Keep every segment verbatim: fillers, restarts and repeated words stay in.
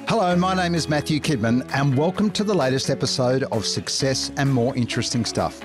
Hello, my name is Matthew Kidman, and welcome to the latest episode of Success and More Interesting Stuff.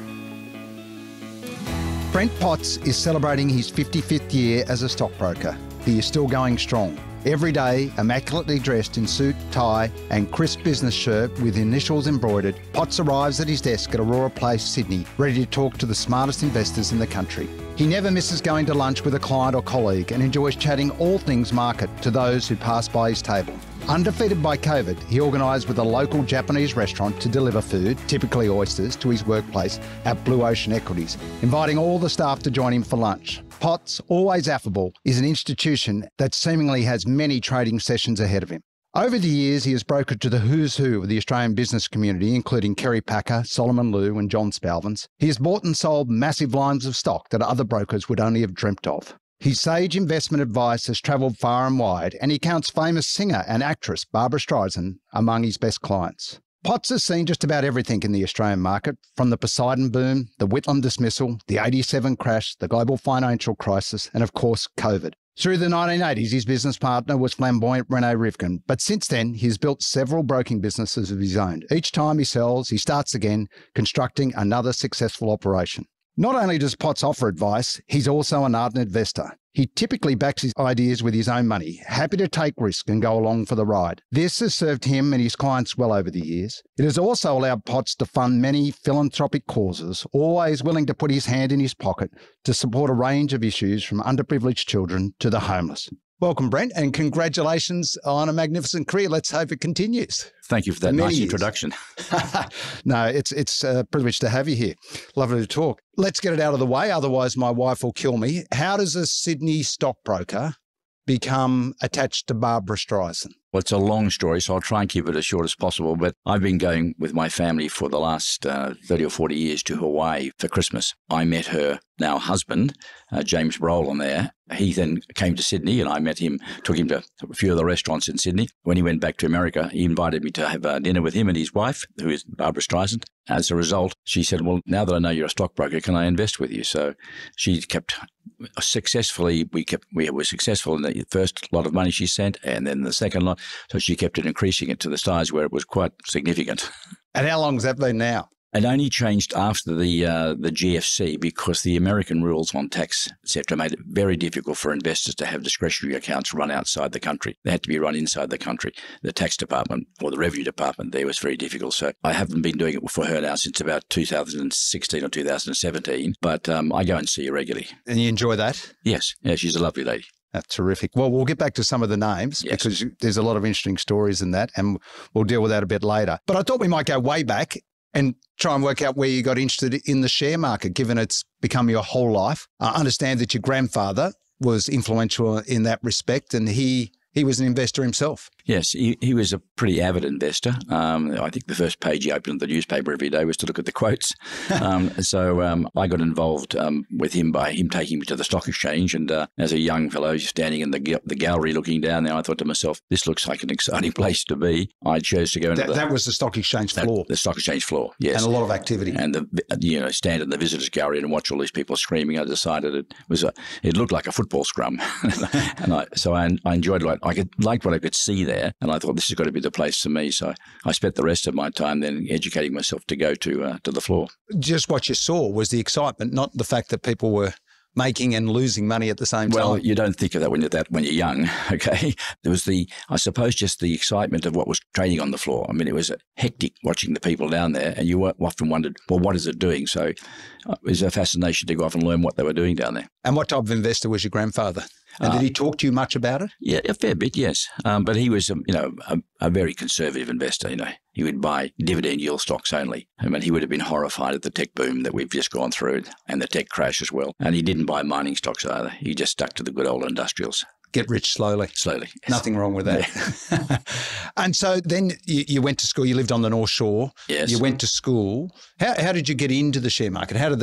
Brent Potts is celebrating his fifty-fifth year as a stockbroker. He is still going strong. Every day, immaculately dressed in suit, tie and crisp business shirt with initials embroidered, Potts arrives at his desk at Aurora Place, Sydney, ready to talk to the smartest investors in the country. He never misses going to lunch with a client or colleague and enjoys chatting all things market to those who pass by his table. Undefeated by COVID, he organised with a local Japanese restaurant to deliver food, typically oysters, to his workplace at Blue Ocean Equities, inviting all the staff to join him for lunch. Potts, always affable, is an institution that seemingly has many trading sessions ahead of him. Over the years, he has brokered to the who's who of the Australian business community, including Kerry, Solomon Lew and John Spalvins. He has bought and sold massive lines of stock that other brokers would only have dreamt of. His sage investment advice has travelled far and wide, and he counts famous singer and actress Barbra Streisand among his best clients. Potts has seen just about everything in the Australian market, from the Poseidon boom, the Whitlam dismissal, the eighty-seven crash, the global financial crisis, and of course, COVID. Through the nineteen eighties, his business partner was flamboyant Rene Rivkin, but since then, he's built several broking businesses of his own. Each time he sells, he starts again, constructing another successful operation. Not only does Potts offer advice, he's also an ardent investor. He typically backs his ideas with his own money, happy to take risk and go along for the ride. This has served him and his clients well over the years. It has also allowed Potts to fund many philanthropic causes, always willing to put his hand in his pocket to support a range of issues from underprivileged children to the homeless. Welcome, Brent, and congratulations on a magnificent career. Let's hope it continues. Thank you for that nice introduction. No, it's it's a privilege to have you here. Lovely to talk. Let's get it out of the way, otherwise my wife will kill me. How does a Sydney stockbroker become attached to Barbra Streisand? Well, it's a long story, so I'll try and keep it as short as possible. But I've been going with my family for the last uh, thirty or forty years to Hawaii for Christmas. I met her now husband, uh, James Brolin there. He then came to Sydney and I met him, took him to a few of the restaurants in Sydney. When he went back to America, he invited me to have a dinner with him and his wife, who is Barbra Streisand. As a result, she said, well, now that I know you're a stockbroker, can I invest with you? So she kept successfully, we kept, we were successful in the first lot of money she sent and then the second lot. So she kept it increasing it to the size where it was quite significant. And how long has that been now? It only changed after the uh, the G F C because the American rules on tax, et cetera, made it very difficult for investors to have discretionary accounts run outside the country. They had to be run inside the country. The tax department or the revenue department there was very difficult. So I haven't been doing it for her now since about two thousand sixteen or two thousand seventeen, but um, I go and see her regularly. And you enjoy that? Yes. Yeah, she's a lovely lady. That's terrific. Well, we'll get back to some of the names yes. because there's a lot of interesting stories in that, and we'll deal with that a bit later. But I thought we might go way back and try and work out where you got interested in the share market, given it's become your whole life. I understand that your grandfather was influential in that respect, and he he was an investor himself. Yes, he, he was a pretty avid investor. Um, I think the first page he opened the newspaper every day was to look at the quotes. um, so um, I got involved um, with him by him taking me to the stock exchange. And uh, as a young fellow standing in the the gallery looking down there, I thought to myself, this looks like an exciting place to be. I chose to go into that, the... That was the stock exchange floor? That, the stock exchange floor, yes. And a lot of activity. And, the you know, stand in the visitors gallery and watch all these people screaming. I decided it was a, it looked like a football scrum. and I, So I, I enjoyed it. I could, liked what I could see there. And I thought, this has got to be the place for me. So I spent the rest of my time then educating myself to go to uh, to the floor. Just what you saw was the excitement, not the fact that people were making and losing money at the same time. Well, you don't think of that when you're that when you're young, okay? There was the, I suppose, just the excitement of what was trading on the floor. I mean, it was hectic watching the people down there, and you often wondered, well, what is it doing? So it was a fascination to go off and learn what they were doing down there. And what type of investor was your grandfather? And did he talk to you much about it? Yeah, a fair bit, yes. Um, but he was, um, you know, a, a very conservative investor. You know, he would buy dividend yield stocks only. I mean, he would have been horrified at the tech boom that we've just gone through and the tech crash as well. And he didn't buy mining stocks either. He just stuck to the good old industrials. Get rich slowly. Slowly. Yes. Nothing wrong with that. Yeah. And so then you, you went to school. You lived on the North Shore. Yes. You went to school. How, how did you get into the share market? How did that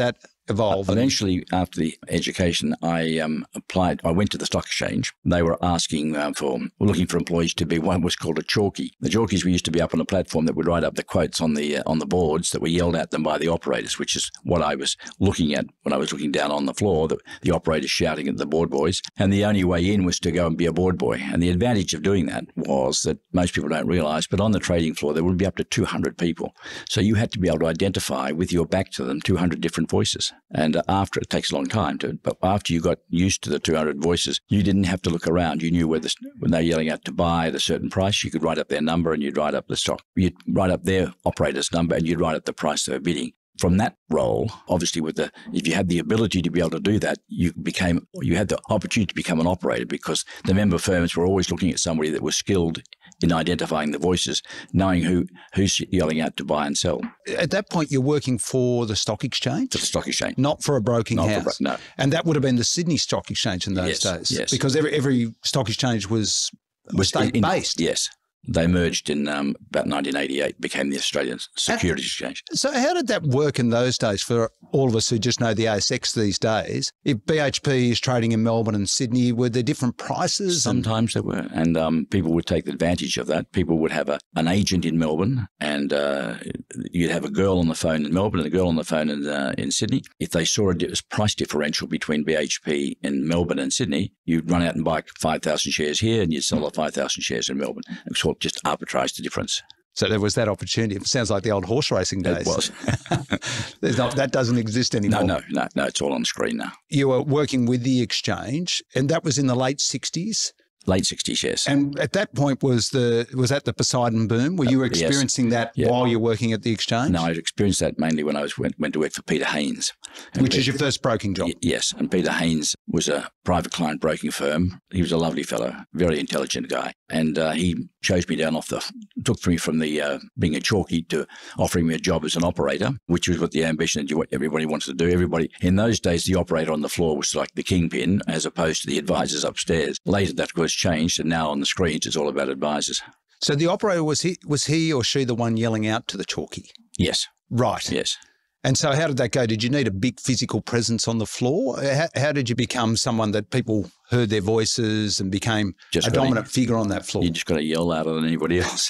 evolve? Uh, eventually, after the education, I um, applied. I went to the stock exchange. They were asking uh, for, were looking for employees to be what was called a chalky. The chalkies we used to be up on a platform that would write up the quotes on the uh, on the boards that were yelled at them by the operators, which is what I was looking at when I was looking down on the floor. The, the operators shouting at the board boys, and the only way in was to go and be a board boy. And the advantage of doing that was that most people don't realise, but on the trading floor there would be up to two hundred people. So you had to be able to identify with your back to them two hundred different voices. And uh, after, it takes a long time to, but after you got used to the two hundred voices, you didn't have to look around. You knew whether, when they were yelling out to buy at a certain price, you could write up their number and you'd write up the stock. You'd write up their operator's number and you'd write up the price they were bidding. From that role, obviously, with the if you had the ability to be able to do that, you became you had the opportunity to become an operator, because the member firms were always looking at somebody that was skilled in identifying the voices, knowing who who's yelling out to buy and sell. At that point, you're working for the stock exchange? For the stock exchange. Not for a broking Not house? For, no. And that would have been the Sydney Stock Exchange in those yes, days? Yes. Because every, every stock exchange was, was state-based? Yes. They merged in um, about nineteen eighty-eight, became the Australian Securities Exchange. So how did that work in those days for all of us who just know the A S X these days? If B H P is trading in Melbourne and Sydney, were there different prices? Sometimes there were, and um, people would take advantage of that. People would have a, an agent in Melbourne, and uh, you'd have a girl on the phone in Melbourne and a girl on the phone in, uh, in Sydney. If they saw a price differential between B H P in Melbourne and Sydney, you'd run out and buy five thousand shares here and you'd sell the five thousand shares in Melbourne. It was just arbitrage the difference. So there was that opportunity. It sounds like the old horse racing days. It was. There's not, that doesn't exist anymore. No, no, no, no. It's all on the screen now. You were working with the exchange, and that was in the late sixties? Late sixties, yes. And at that point, was the was that the Poseidon boom? Were you experiencing yes. that yeah. while you're working at the exchange? No, I experienced that mainly when I was went, went to work for Peter Haynes. Which Peter, is your first broking job? Y- yes. And Peter Haynes was a private client broking firm. He was a lovely fellow, very intelligent guy. And uh, he chose me down off the, took me from the uh, being a chalky to offering me a job as an operator, which was what the ambition that everybody wanted to do. Everybody, in those days, the operator on the floor was like the kingpin as opposed to the advisors upstairs. Later, that was changed, and now on the screens, it's all about advisors. So the operator, was he was he or she the one yelling out to the chalky? Yes. Right. Yes. And so how did that go? Did you need a big physical presence on the floor? How, how did you become someone that people heard their voices and became just a dominant to, figure on that floor? You just got to yell louder than anybody else.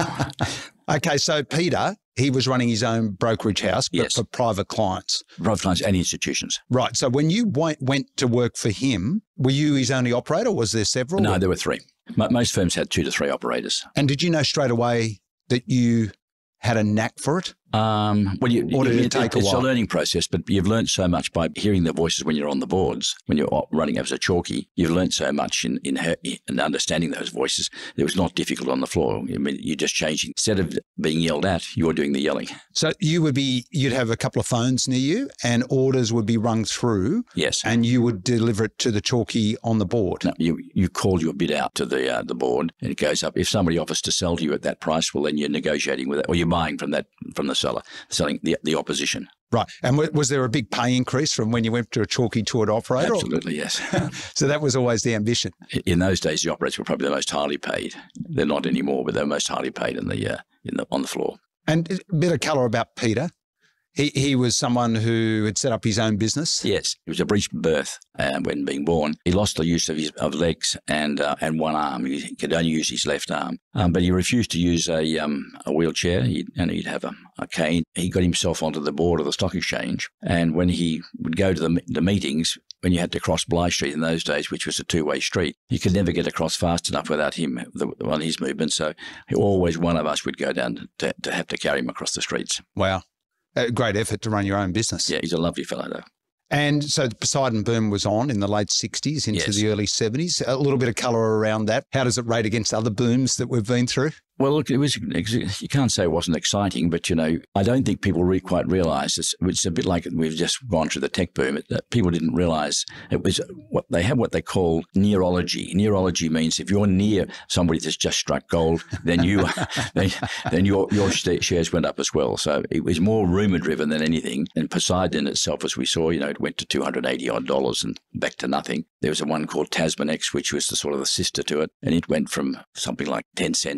Okay, so Peter, he was running his own brokerage house, but yes. for private clients. Private clients and institutions. Right. So when you went, went to work for him, were you his only operator or was there several? No, there were three. Most firms had two to three operators. And did you know straight away that you had a knack for it? Um, well, you, or did you, it take it's a while? It's a learning process, but you've learned so much by hearing the voices when you're on the boards, when you're running as a chalky. You've learned so much in in, her, in understanding those voices. It was not difficult on the floor. I mean, you're just changing. Instead of being yelled at, you're doing the yelling. So you would be, you'd have a couple of phones near you, and orders would be rung through. Yes. And you would deliver it to the chalky on the board. No, you you call your bid out to the uh, the board, and it goes up. If somebody offers to sell to you at that price, well, then you're negotiating with it, or you're buying from that from the seller, selling the the opposition. Right. And was there a big pay increase from when you went to a chalky to an operator? Absolutely, yes. So that was always the ambition. In those days, the operators were probably the most highly paid. They're not anymore, but they're most highly paid in the uh, in the on the floor. And a bit of colour about Peter. He he was someone who had set up his own business. Yes, it was a breech birth uh, when being born. He lost the use of his of legs and uh, and one arm. He could only use his left arm, um, but he refused to use a um, a wheelchair. He'd, and he'd have a, a cane. He got himself onto the board of the stock exchange, and when he would go to the the meetings, when you had to cross Bligh Street in those days, which was a two-way street, you could never get across fast enough without him the, on his movement. So always one of us would go down to, to have to carry him across the streets. Wow. A great effort to run your own business. Yeah, he's a lovely fellow, though. And so the Poseidon boom was on in the late sixties into yes. the early seventies. A little bit of colour around that. How does it rate against other booms that we've been through? Well, look, it was, you can't say it wasn't exciting, but, you know, I don't think people really quite realise it's, it's a bit like we've just gone through the tech boom. That people didn't realise it was what they have what they call neurology. Neurology means if you're near somebody that's just struck gold, then you then, then your your shares went up as well. So it was more rumour driven than anything. And Poseidon itself, as we saw, you know, it went to two hundred eighty odd dollars and back to nothing. There was a one called Tasman X, which was the sort of the sister to it, and it went from something like ten cents to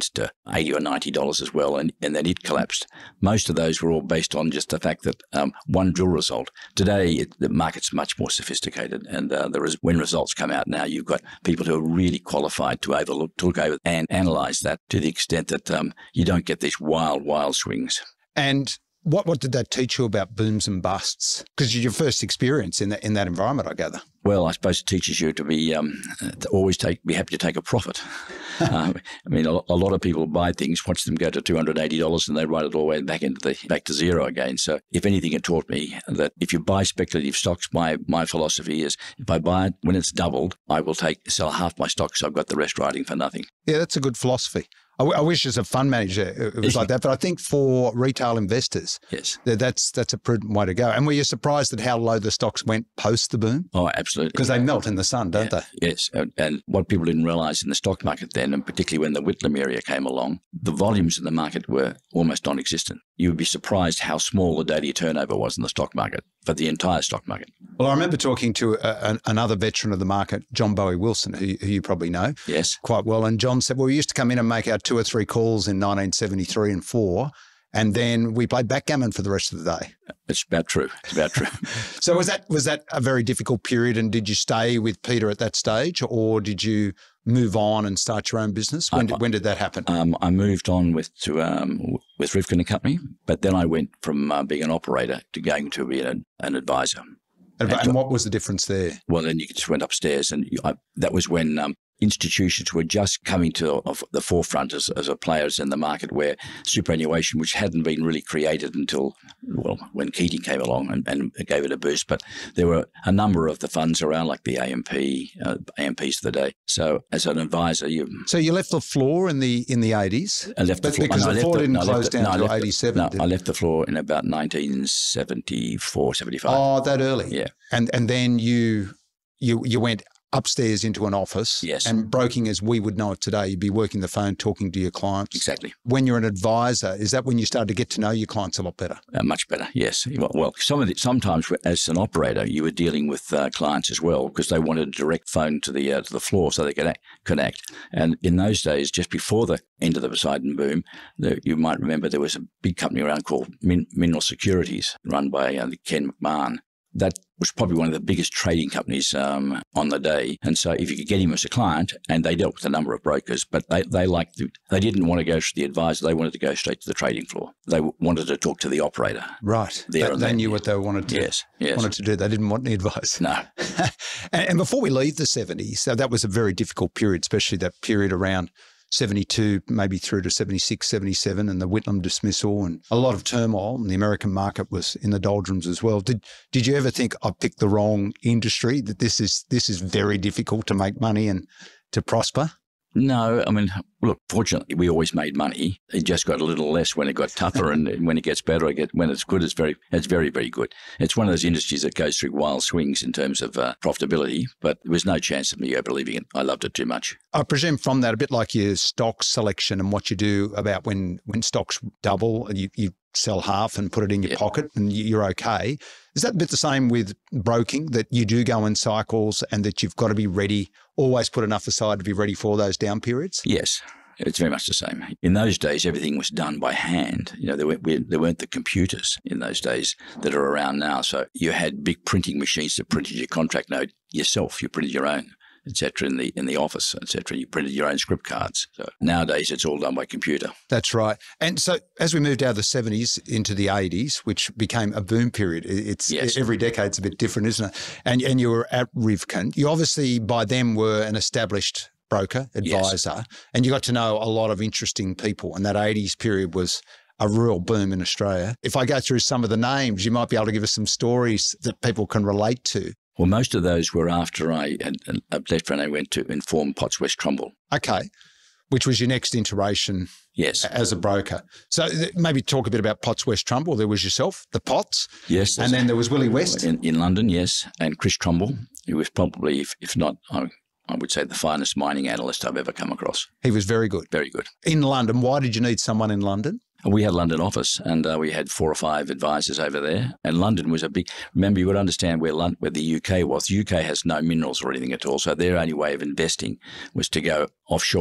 eighty or ninety dollars as well, and, and then it collapsed. Most of those were all based on just the fact that um, one drill result. Today, it, the market's much more sophisticated, and uh, there is, when results come out now, you've got people who are really qualified to overlook, to look over and analyse that to the extent that um, you don't get these wild, wild swings. And what what did that teach you about booms and busts? Because your first experience in that in that environment, I gather. Well, I suppose it teaches you to be um, to always take be happy to take a profit. um, I mean, a, a lot of people buy things, watch them go to two hundred eighty dollars, and they write it all the way back into the back to zero again. So, if anything, it taught me that if you buy speculative stocks, my my philosophy is if I buy it when it's doubled, I will take sell half my stocks. So I've got the rest riding for nothing. Yeah, that's a good philosophy. I, w- I wish as a fund manager it was like that, but I think for retail investors, yes, that that's that's a prudent way to go. And were you surprised at how low the stocks went post the boom? Oh, absolutely. Because they melt in the sun, don't yeah, they? Yes. And, and what people didn't realise in the stock market then, and particularly when the Whitlam area came along, the volumes in the market were almost non-existent. You would be surprised how small the daily turnover was in the stock market, for the entire stock market. Well, I remember talking to a, a, another veteran of the market, John Bowie Wilson, who, who you probably know yes. quite well. And John said, well, we used to come in and make our two or three calls in nineteen seventy-three and four, and then we played backgammon for the rest of the day. It's about true. It's about true. So was that was that a very difficult period, and did you stay with Peter at that stage, or did you move on and start your own business? When, I, did, when did that happen? Um, I moved on with to um, with Rivkin and Company, but then I went from uh, being an operator to going to be an, an advisor. And, and, and what was the difference there? Well, then you just went upstairs, and you, I, that was when um, institutions were just coming to the forefront as, as a players in the market, where superannuation, which hadn't been really created until, well, when Keating came along and, and gave it a boost. But there were a number of the funds around, like the A M P, uh, A M Ps of the day. So as an advisor, you... So you left the floor in the in the eighties? I left the floor. Because no, the floor the, didn't no, close the, down no, until the, eighty-seven. No, I left the floor in about nineteen seventy-four, seventy-five. Oh, that early? Yeah. And and then you you you went upstairs into an office. Yes. And broking as we would know it today, you'd be working the phone, talking to your clients. Exactly. When you're an advisor, is that when you started to get to know your clients a lot better? Uh, much better, yes. Well, well some of the, sometimes as an operator, you were dealing with uh, clients as well, because they wanted a direct phone to the uh, to the floor so they could act, connect. And in those days, just before the end of the Poseidon boom, the, you might remember there was a big company around called Min- Mineral Securities, run by uh, Ken McMahon. That was probably one of the biggest trading companies um, on the day. And so if you could get him as a client, and they dealt with a number of brokers, but they, they liked the, they didn't want to go to the advisor. They wanted to go straight to the trading floor. They wanted to talk to the operator. Right. There they they knew what they wanted to, yes, yes. wanted to do. They didn't want any advice. No. and, and before we leave the seventies, so that was a very difficult period, especially that period around seventy-two, maybe through to seventy-six, seventy-seven, and the Whitlam dismissal, and a lot of turmoil. And the American market was in the doldrums as well. Did Did you ever think I picked the wrong industry? That this is this is very difficult to make money and to prosper? No, I mean, look, fortunately, we always made money. It just got a little less when it got tougher, and when it gets better, it get, when it's good, it's very, it's very, very good. It's one of those industries that goes through wild swings in terms of uh, profitability, but there was no chance of me ever leaving it. I loved it too much. I presume from that, a bit like your stock selection and what you do about when, when stocks double and you, you sell half and put it in your yep. pocket and you're okay. Is that a bit the same with broking, that you do go in cycles and that you've got to be ready, always put enough aside to be ready for those down periods? Yes. It's very much the same. In those days, everything was done by hand. You know, there weren't, we, there weren't the computers in those days that are around now. So you had big printing machines that printed your contract note yourself. You printed your own, et cetera, in the in the office, et cetera. You printed your own script cards. So nowadays, it's all done by computer. That's right. And so as we moved out of the seventies into the eighties, which became a boom period, it's yes. every decade's a bit different, isn't it? And and you were at Rivkin. You obviously by then were an established broker, advisor, yes. and you got to know a lot of interesting people. And that eighties period was a real boom in Australia. If I go through some of the names, you might be able to give us some stories that people can relate to. Well, most of those were after I had left and I went to inform Potts West Trumbull. Okay, which was your next iteration yes. as a broker. So maybe talk a bit about Potts West Trumbull. There was yourself, the Potts. Yes. And then there was Willie West. In, in London, yes, and Chris Trumbull, who was probably, if, if not, I, I would say the finest mining analyst I've ever come across. He was very good. Very good. In London, why did you need someone in London? We had a London office, and uh, we had four or five advisors over there. And London was a big. Remember, you would understand where London, where the U K was. The U K has no minerals or anything at all, so their only way of investing was to go offshore.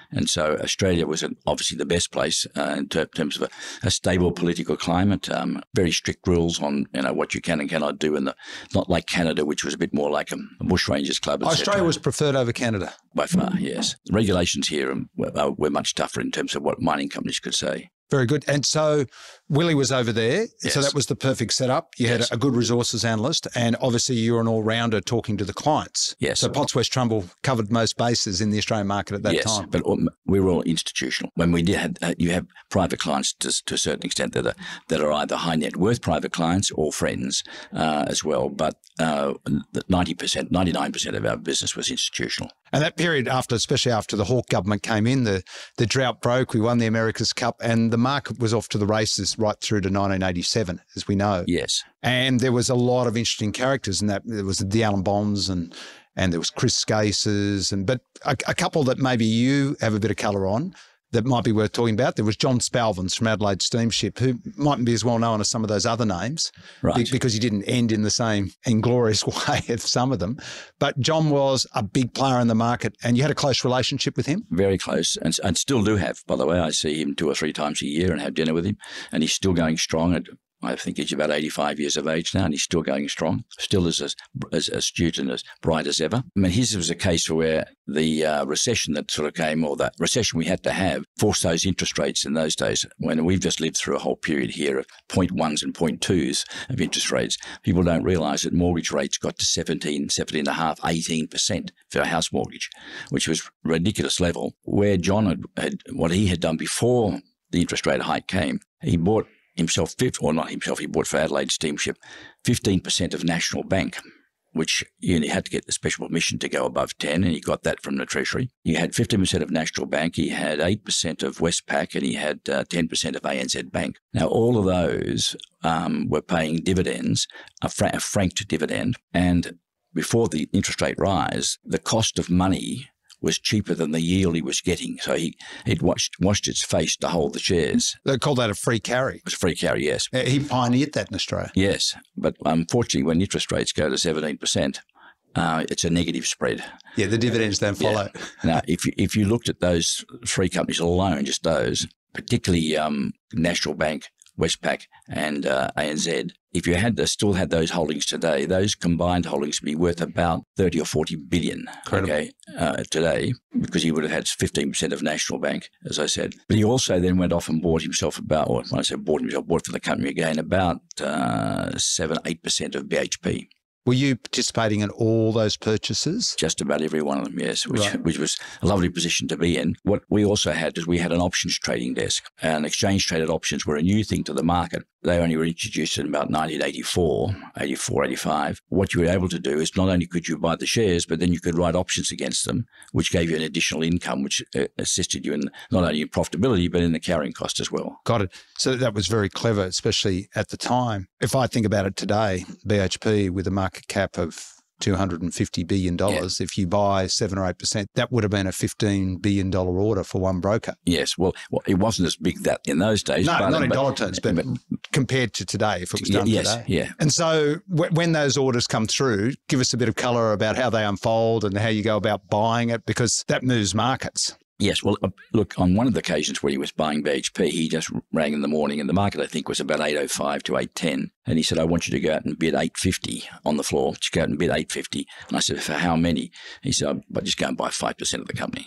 And so Australia was an, obviously the best place uh, in ter- terms of a, a stable political climate, um, very strict rules on you know what you can and cannot do, and the, not like Canada, which was a bit more like a, a bushrangers club. Australia was preferred over Canada? By far, yes. The regulations here were, were much tougher in terms of what mining companies could say. Very good. And so Willie was over there. Yes. So that was the perfect setup. You had yes. a good resources analyst, and obviously you're an all-rounder talking to the clients. Yes. So Potts West Trumbull covered most bases in the Australian market at that yes, time. But we were all institutional. When we did, have, uh, you have private clients to, to a certain extent that are, that are either high net worth private clients or friends uh, as well. But uh, ninety percent, ninety-nine percent of our business was institutional. And that period after, especially after the Hawke government came in, the, the drought broke, we won the America's Cup, and the market was off to the races right through to nineteen eighty-seven, as we know. Yes. And there was a lot of interesting characters in that. There was the Alan Bonds and and there was Chris Scases, and but a, a couple that maybe you have a bit of colour on that might be worth talking about. There was John Spalvins from Adelaide Steamship, who mightn't be as well known as some of those other names, right? Because he didn't end in the same inglorious way as some of them. But John was a big player in the market, and you had a close relationship with him? Very close, and, and still do have, by the way. I see him two or three times a year and have dinner with him, and he's still going strong. At, I think he's about eighty-five years of age now, and he's still going strong, still as, as, as astute and as bright as ever. I mean, his was a case where the uh, recession that sort of came, or that recession we had to have, forced those interest rates in those days. When we've just lived through a whole period here of point ones and point twos of interest rates, people don't realise that mortgage rates got to seventeen, seventeen and a half, eighteen percent for a house mortgage, which was a ridiculous level. Where John had, had what he had done before the interest rate hike came, he bought himself, or not himself, he bought for Adelaide Steamship fifteen percent of National Bank, which you only had to get the special permission to go above ten, and he got that from the Treasury. He had fifteen percent of National Bank, he had eight percent of Westpac, and he had uh, ten percent of A N Z Bank. Now, all of those um, were paying dividends, a, fra- a franked dividend, and before the interest rate rise, the cost of money was cheaper than the yield he was getting. So he, he'd watched, washed its face to hold the shares. They called that a free carry. It was a free carry, yes. Uh, he pioneered that in Australia. Yes, but unfortunately when interest rates go to seventeen percent, uh, it's a negative spread. Yeah, the dividends don't follow. Yeah. Now, if you, if you looked at those three companies alone, just those, particularly um, National Bank, Westpac and uh, A N Z, if you had to, still had those holdings today, those combined holdings would be worth about thirty or forty billion, Incredible. okay, uh, today, because he would have had fifteen percent of National Bank, as I said. But he also then went off and bought himself about, or when I say bought himself, bought for the company again, about uh, seven, eight percent of B H P. Were you participating in all those purchases? Just about every one of them, yes, which, Right. which was a lovely position to be in. What we also had is we had an options trading desk, and exchange-traded options were a new thing to the market. They only were introduced in about nineteen eighty-four, eighty-four, eighty-five. What you were able to do is not only could you buy the shares, but then you could write options against them, which gave you an additional income, which uh, assisted you in not only in profitability, but in the carrying cost as well. Got it. So that was very clever, especially at the time. If I think about it today, B H P with a market cap of two hundred fifty billion dollars, yeah. If you buy seven or eight percent, that would have been a fifteen billion dollars order for one broker. Yes. Well, well it wasn't as big that in those days. No, but, not in but, dollar terms, but, but compared to today, if it was done yes, today. Yeah. And so w- when those orders come through, give us a bit of colour about how they unfold and how you go about buying it, because that moves markets. Yes. Well, uh, look, on one of the occasions where he was buying B H P, he just rang in the morning, and the market, I think, was about eight oh five to eight ten. And he said, I want you to go out and bid eight fifty on the floor. Just go out and bid eight fifty. And I said, for how many? He said, but just go and buy five percent of the company.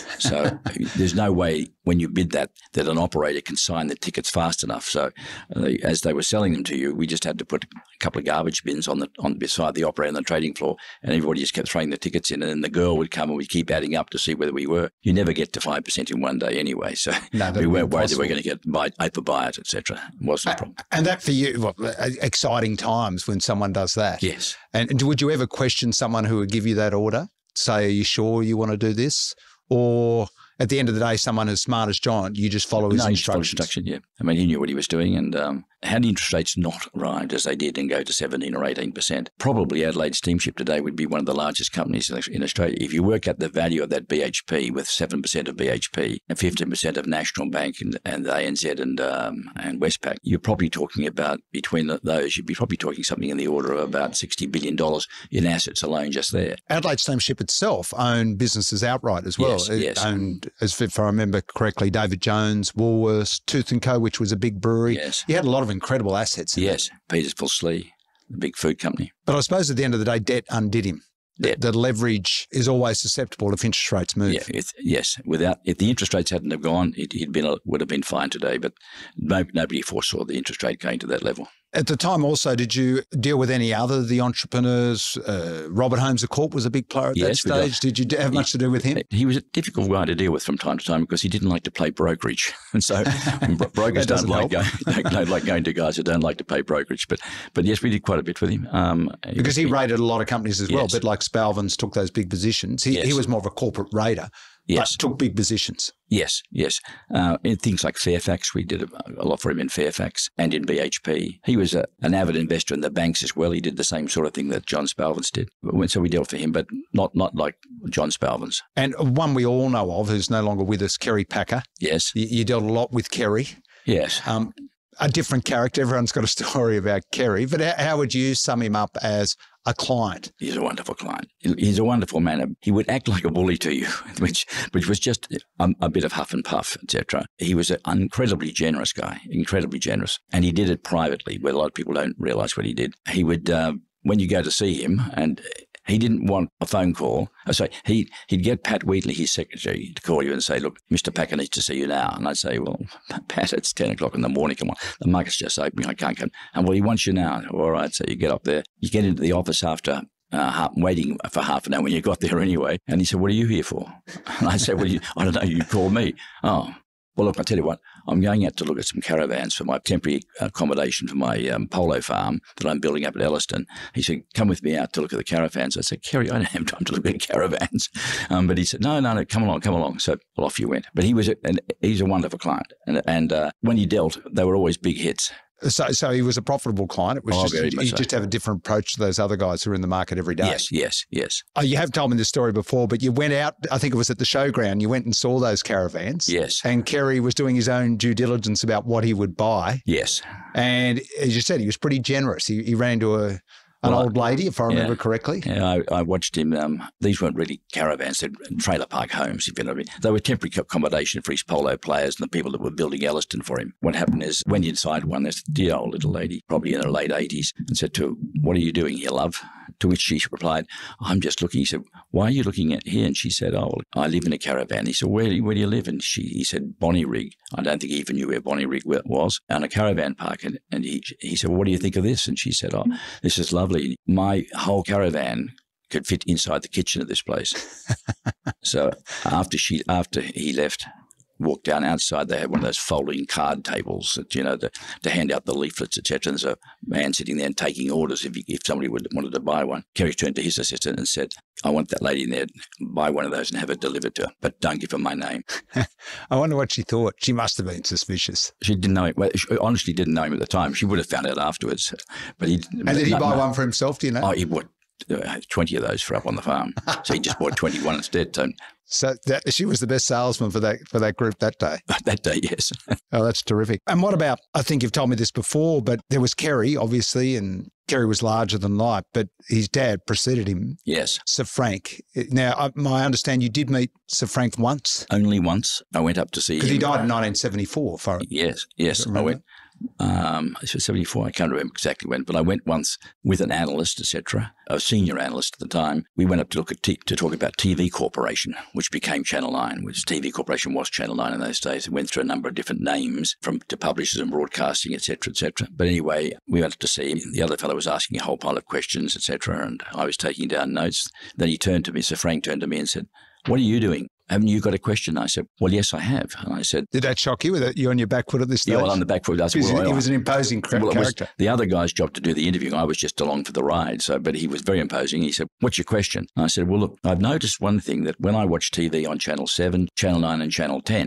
So there's no way when you bid that, that an operator can sign the tickets fast enough. So uh, as they were selling them to you, we just had to put a couple of garbage bins on the on beside the operator on the trading floor, and everybody just kept throwing the tickets in, and then the girl would come and we'd keep adding up to see whether we were. You never get to five percent in one day anyway. So no, we weren't worried that we were going to get buy, overbuy it, et cetera. It wasn't a problem. And that for you, well, exciting times when someone does that. Yes. And, and would you ever question someone who would give you that order? Say, are you sure you want to do this? Or at the end of the day, someone as smart as John, you just follow his no, instructions? No, instruction, yeah. I mean, he knew what he was doing, and um, had interest rates not arrived as they did and go to seventeen or eighteen percent, probably Adelaide Steamship today would be one of the largest companies in Australia. If you work out the value of that B H P with seven percent of B H P and fifteen percent of National Bank and, and A N Z and um, and Westpac, you're probably talking about, between those, you'd be probably talking something in the order of about sixty billion dollars in assets alone just there. Adelaide Steamship itself owned businesses outright as well. Yes, it yes. owned, as if I remember correctly, David Jones, Woolworths, Tooth and Co, which was a big brewery. Yes. You had a lot of incredible assets in Yes, it. Petersville Slee, the big food company. But I suppose at the end of the day, debt undid him. Debt. The leverage is always susceptible if interest rates move. Yeah, it, yes. Without if the interest rates hadn't have gone, it, he'd been would have been fine today. But no, nobody foresaw the interest rate going to that level. At the time also, did you deal with any other the entrepreneurs? Uh, Robert Holmes of Corp was a big player at Yes, that stage. Did you have much he, to do with him? He was a difficult guy to deal with from time to time because he didn't like to play brokerage. And so brokers don't like, going, don't, don't like going to guys who don't like to pay brokerage. But but yes, we did quite a bit with him. Um, because he, he rated a lot of companies as well, yes. a bit like Spalvins took those big positions. He, yes. he was more of a corporate raider. Yes. But took big positions. Yes, yes. Uh, in things like Fairfax, we did a, a lot for him in Fairfax and in B H P. He was a, an avid investor in the banks as well. He did the same sort of thing that John Spalvins did. So we dealt for him, but not not like John Spalvins. And one we all know of who's no longer with us, Kerry Packer. Yes. You, you dealt a lot with Kerry. Yes. Um, a different character. Everyone's got a story about Kerry. But how, how would you sum him up as a client? He's a wonderful client. He's a wonderful man. He would act like a bully to you, which which was just a, a bit of huff and puff, et cetera. He was an incredibly generous guy, incredibly generous. And he did it privately, where a lot of people don't realise what he did. He would, uh, when you go to see him, and he didn't want a phone call. Oh, sorry, he, he'd get Pat Wheatley, his secretary, to call you and say, look, Mister Packer needs to see you now. And I'd say, well, Pat, it's ten o'clock in the morning. Come on. The market's just opening. I can't come. And well, he wants you now. All right. So you get up there. You get into the office after uh, half, waiting for half an hour when you got there anyway. And he said, what are you here for? And I said, well, you, I don't know. You called me. Oh. Well, look, I'll tell you what, I'm going out to look at some caravans for my temporary accommodation for my um, polo farm that I'm building up at Elliston. He said, come with me out to look at the caravans. I said, Kerry, I don't have time to look at caravans. Um, but he said, no, no, no, come along, come along. So well, off you went. But he was a, and he's a wonderful client. And, and uh, when he dealt, they were always big hits. So so he was a profitable client. It was Oh, just very you much so. just have a different approach to those other guys who are in the market every day. Yes, yes, yes. Oh, you have told me this story before, but you went out, I think it was at the showground, you went and saw those caravans. Yes. And Kerry was doing his own due diligence about what he would buy. Yes. And as you said, he was pretty generous. He, he ran into a an Well, old lady, if I remember yeah. correctly. Yeah, I, I watched him. Um, these weren't really caravans; they're trailer park homes. If you know what I mean. They were temporary accommodation for his polo players and the people that were building Elliston for him. What happened is, went inside one, this dear old little lady, probably in her late eighties, and said to her, "What are you doing here, love?" To which she replied, "I'm just looking." He said, "Why are you looking at here?" And she said, "Oh, well, I live in a caravan." He said, "Where do you, where do you live?" And she, he said, "Bonnie Rig." I don't think he even knew where Bonnie Rig was, on a caravan park. And, and he, he said, well, "What do you think of this?" And she said, "Oh, this is lovely. My whole caravan could fit inside the kitchen of this place." So after she, after he left, walked down outside, they had one of those folding card tables that, you know, the, to hand out the leaflets, et cetera. And there's a man sitting there and taking orders if, if somebody would, wanted to buy one. Kerry turned to his assistant and said, "I want that lady in there, buy one of those and have it delivered to her, but don't give her my name." I wonder what she thought. She must have been suspicious. She didn't know him. Well, she honestly didn't know him at the time. She would have found out afterwards. But he, And did he no, buy no. one for himself, do you know? Oh, he bought uh, twenty of those for up on the farm. So he just bought twenty-one instead. So So that, she was the best salesman for that for that group that day. that day, yes. Oh, that's terrific. And what about, I think you've told me this before, but there was Kerry, obviously, and Kerry was larger than life, but his dad preceded him, Yes. Sir Frank. Now, I, my understand you did meet Sir Frank once, Only once I went up to see him. because he died in nineteen seventy-four. If I, Yes, yes. I remember? went. Um, it was seventy-four. I can't remember exactly when, but I went once with an analyst, et cetera, a senior analyst at the time. We went up to look at t- to talk about T V Corporation, which became Channel Nine. Which T V Corporation was Channel Nine in those days. It went through a number of different names from to publishers and broadcasting, et cetera, et cetera. But anyway, we went up to see him. The other fellow was asking a whole pile of questions, et cetera, and I was taking down notes. Then he turned to me, Sir Frank turned to me and said, "What are you doing? Haven't you got a question?" I said, "Well, yes, I have." And I said, did that shock you? Were you on your back foot at this stage? "Yeah, well, on the back foot." I said, Because well, he I- was an imposing cra- well, it was character. the other guy's job to do the interviewing. I was just along for the ride. So, but he was very imposing. He said, "What's your question?" And I said, "Well, look, I've noticed one thing, that when I watch T V on Channel seven, Channel nine and Channel ten,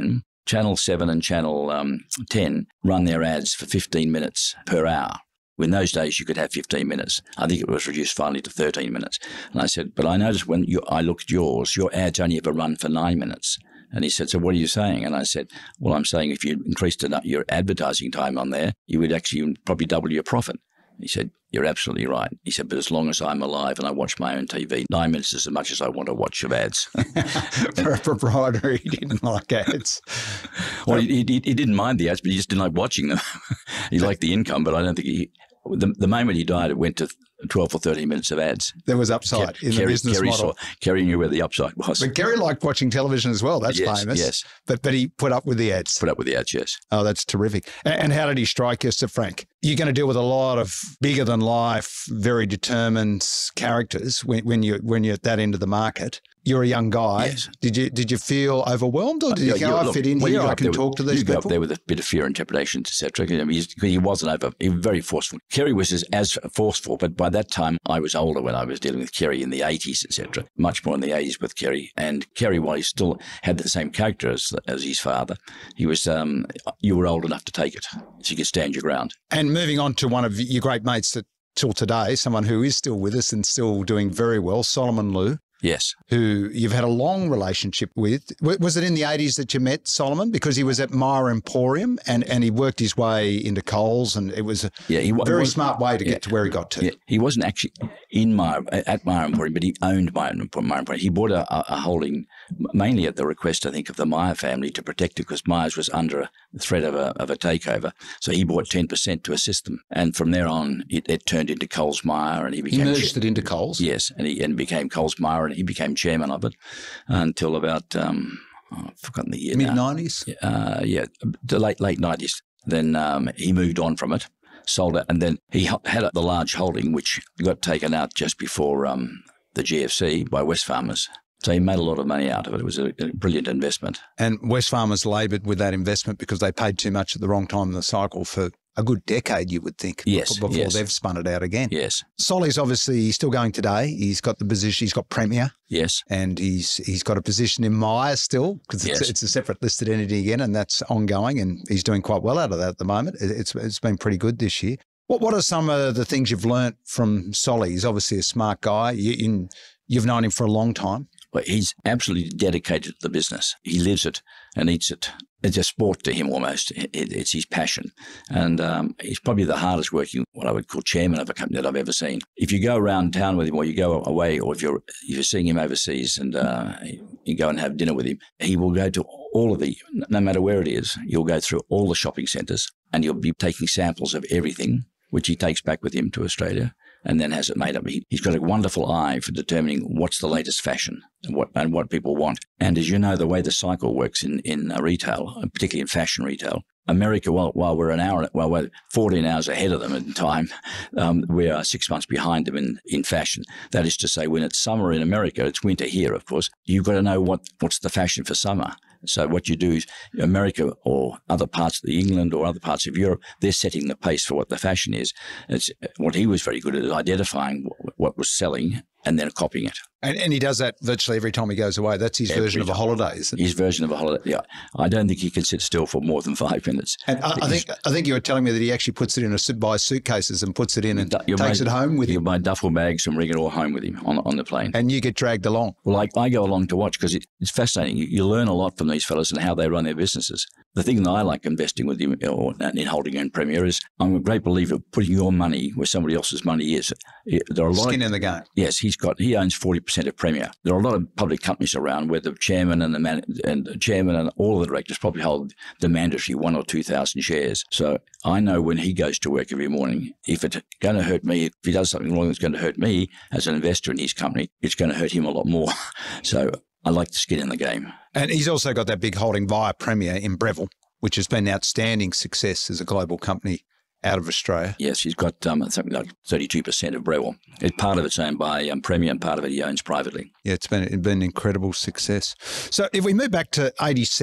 Channel seven and Channel um, ten run their ads for fifteen minutes per hour. In those days, you could have fifteen minutes. I think it was reduced finally to thirteen minutes. And I said, but I noticed when you, I looked at yours, your ads only ever run for nine minutes. And he said, so what are you saying? And I said, well, I'm saying if you increased your advertising time on there, you would actually probably double your profit. He said, you're absolutely right. He said, but as long as I'm alive and I watch my own T V, nine minutes is as much as I want to watch of ads. For a proprietor, he didn't like ads. Well, he, he, he didn't mind the ads, but he just didn't like watching them. He liked the income, but I don't think he... The, the moment he died, it went to twelve or thirteen minutes of ads. There was upside Ke- in Kerry, the business Kerry model. Saw, Kerry knew where the upside was. But Kerry liked watching television as well. That's yes, famous. Yes. But but he put up with the ads. Put up with the ads, yes. Oh, that's terrific. And, and how did he strike you, Sir Frank? You're going to deal with a lot of bigger than life, very determined characters when, when you when you're at that end of the market. You're a young guy. Yes. Did you did you feel overwhelmed, or did you Uh, go, yeah, I look, fit in well, here, I up can there talk with, to these you go people? up there with a bit of fear and trepidation, et cetera. You know, he wasn't over, he was very forceful. Kerry was as, as forceful, but by that time I was older when I was dealing with Kerry in the eighties, et cetera. Much more in the eighties with Kerry. And Kerry, while he still had the same character as, as his father, he was, um, you were old enough to take it, so you could stand your ground. And moving on to one of your great mates that till today, someone who is still with us and still doing very well, Solomon Lew. Yes. Who you've had a long relationship with. Was it in the eighties that you met Solomon? Because he was at Myer Emporium and, and he worked his way into Coles, and it was a yeah, he, very was, smart way to yeah, get to where he got to. Yeah, he wasn't actually in Myer, at Myer Emporium, but he owned Myer Emporium. He bought a, a holding mainly at the request, I think, of the Myer family to protect it, because Myers was under a threat of a, of a takeover. So he bought ten percent to assist them. And from there on, it, it turned into Coles Myer, and he became... He merged it into Coles? Yes, and he and became Coles Myer, and he became chairman of it until about, um, oh, I've forgotten the year mid nineties? Uh, yeah, the late, late nineties. Then um, he moved on from it, sold it, and then he had the large holding, which got taken out just before um, the G F C by Wesfarmers. So he made a lot of money out of it. It was a, a brilliant investment. And Wesfarmers laboured with that investment because they paid too much at the wrong time in the cycle for a good decade, you would think, yes, before yes. they've spun it out again. Yes. Solly's obviously still going today. He's got the position, he's got Premier. Yes. And he's he's got a position in Myer still, because it's, yes. it's a separate listed entity again, and that's ongoing, and he's doing quite well out of that at the moment. It's It's been pretty good this year. What What are some of the things you've learnt from Solly? He's obviously a smart guy. You, you, you've known him for a long time. Well, he's absolutely dedicated to the business. He lives it and eats it. It's a sport to him almost. It, it's his passion. And um, he's probably the hardest working, what I would call chairman of a company that I've ever seen. If you go around town with him, or you go away, or if you're if you're seeing him overseas and uh, you go and have dinner with him, he will go to all of the, no matter where it is, he'll go through all the shopping centres, and he'll be taking samples of everything, which he takes back with him to Australia, and then has it made up. He, he's got a wonderful eye for determining what's the latest fashion and what and what people want. And as you know, the way the cycle works in, in uh, retail, particularly in fashion retail, America, while, while we're an hour, while we're fourteen hours ahead of them in time, um, we are six months behind them in, in fashion. That is to say, when it's summer in America, it's winter here, of course. You've got to know what, what's the fashion for summer. So what you do is America or other parts of England or other parts of Europe, they're setting the pace for what the fashion is. It's, what he was very good at is identifying what, what was selling and then copying it. And, and he does that virtually every time he goes away. That's his every version of a holiday, isn't it? His version of a holiday, yeah. I don't think he can sit still for more than five minutes. And I, I think I think you were telling me that he actually puts it in a buys suitcases and puts it in and you takes buy, it home with you him. You buy duffel bags and bring it all home with him on, on the plane. And you get dragged along. Well, I, I go along to watch because it, it's fascinating. You, you learn a lot from these fellas and how they run their businesses. The thing that I like investing with him or in holding in Premier is I'm a great believer of putting your money where somebody else's money is. There are a lot Skin of, in the game. Yes, he's got. He owns forty percent of Premier. There are a lot of public companies around where the chairman and the man and the chairman and all of the directors probably hold the mandatory one or two thousand shares. So I know when he goes to work every morning, if it's going to hurt me, if he does something wrong that's going to hurt me as an investor in his company, it's going to hurt him a lot more. So I like the skin in the game. And he's also got that big holding via Premier in Breville, which has been outstanding success as a global company out of Australia. Yes, he's got um, something like thirty-two percent of Breville. It, part of it's owned by um, Premier and part of it he owns privately. Yeah, it's been, it's been an incredible success. So if we move back to eighty-seven,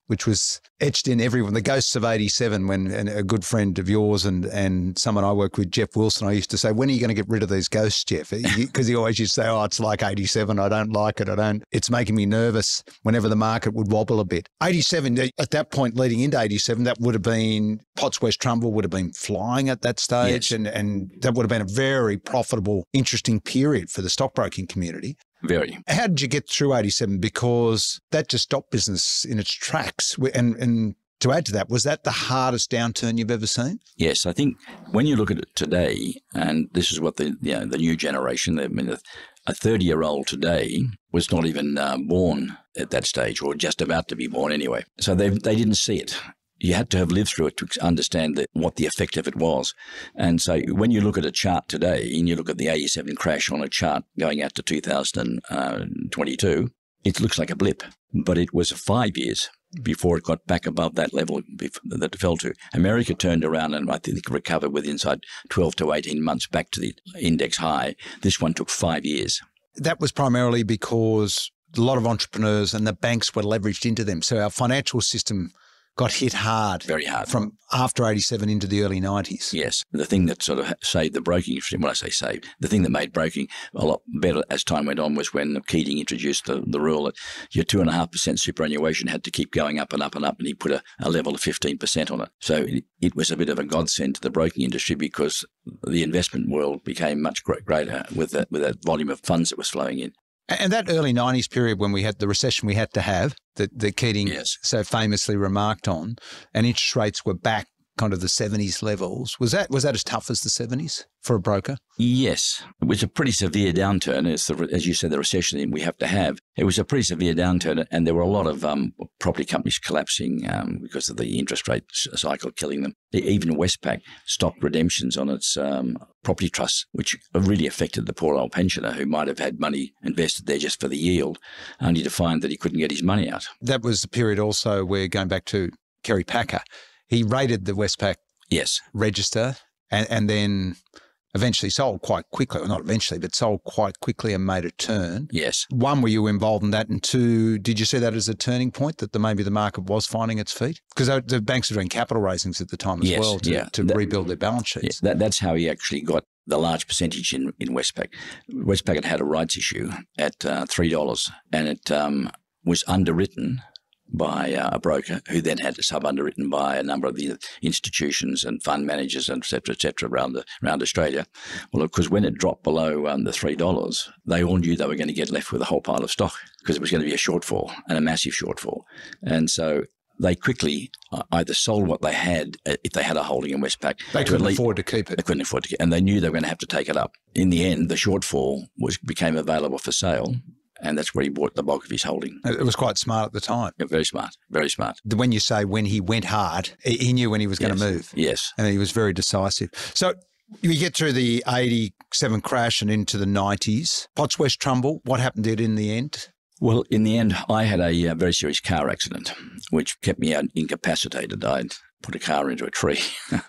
which was etched in everyone. The ghosts of eighty-seven, when and a good friend of yours and and someone I worked with, Jeff Wilson, I used to say, when are you going to get rid of these ghosts, Jeff? Because he always used to say, oh, it's like eighty-seven. I don't like it. I don't. It's making me nervous whenever the market would wobble a bit. eighty-seven, at that point leading into eighty-seven, that would have been, Potts West Trumbull would have been flying at that stage. Yes. And, and that would have been a very profitable, interesting period for the stockbroking community. Very. How did you get through eighty-seven? Because that just stopped business in its tracks. And, and to add to that, was that the hardest downturn you've ever seen? Yes, I think when you look at it today, and this is what the you know, the new generation, I mean, a thirty-year-old today was not even uh, born at that stage, or just about to be born anyway. So they they didn't see it. You had to have lived through it to understand the, what the effect of it was. And so when you look at a chart today and you look at the eighty-seven crash on a chart going out to two thousand twenty-two, it looks like a blip. But it was five years before it got back above that level that it fell to. America turned around and I think recovered within inside twelve to eighteen months back to the index high. This one took five years. That was primarily because a lot of entrepreneurs and the banks were leveraged into them. So our financial system got hit hard. Very hard. From after eighty-seven into the early nineties. Yes. The thing that sort of saved the broking industry, when I say saved, the thing that made broking a lot better as time went on was when Keating introduced the, the rule that your two point five percent superannuation had to keep going up and up and up, and he put a, a level of fifteen percent on it. So it, it was a bit of a godsend to the broking industry because the investment world became much greater with that, with that volume of funds that was flowing in. And that early nineties period when we had the recession we had to have, that, that Keating yes. so famously remarked on, and interest rates were back kind of the seventies levels. Was that was that as tough as the seventies for a broker? Yes. It was a pretty severe downturn. It's the, as you said, the recession we have to have. It was a pretty severe downturn, and there were a lot of um, property companies collapsing um, because of the interest rate cycle killing them. Even Westpac stopped redemptions on its um, property trusts, which really affected the poor old pensioner who might have had money invested there just for the yield, only to find that he couldn't get his money out. That was the period also where, going back to Kerry Packer, he raided the Westpac yes. register and, and then eventually sold quite quickly, or not eventually, but sold quite quickly and made a turn. Yes. One, were you involved in that? And two, did you see that as a turning point that the, maybe the market was finding its feet? Because the banks were doing capital raisings at the time as yes, well to, yeah. to that, rebuild their balance sheets. Yeah, that, that's how he actually got the large percentage in, in Westpac. Westpac had had a rights issue at uh, three dollars, and it um, was underwritten by uh, a broker who then had to sub-underwritten by a number of the institutions and fund managers and et cetera, et cetera, around, the, around Australia. Well, of course, when it dropped below um, the three dollars, they all knew they were going to get left with a whole pile of stock because it was going to be a shortfall and a massive shortfall. And so they quickly either sold what they had, if they had a holding in Westpac. They couldn't afford to keep it. They couldn't afford to keep it, and they knew they were going to have to take it up. In the end, the shortfall was became available for sale. And that's where he bought the bulk of his holding. It was quite smart at the time. Yeah, very smart, very smart. When you say when he went hard, he knew when he was going yes. to move. Yes. And he was very decisive. So we get through the eighty-seven crash and into the nineties. Potts West Trumbull, what happened to it in the end? Well, in the end, I had a, a very serious car accident, which kept me incapacitated. I'd put a car into a tree,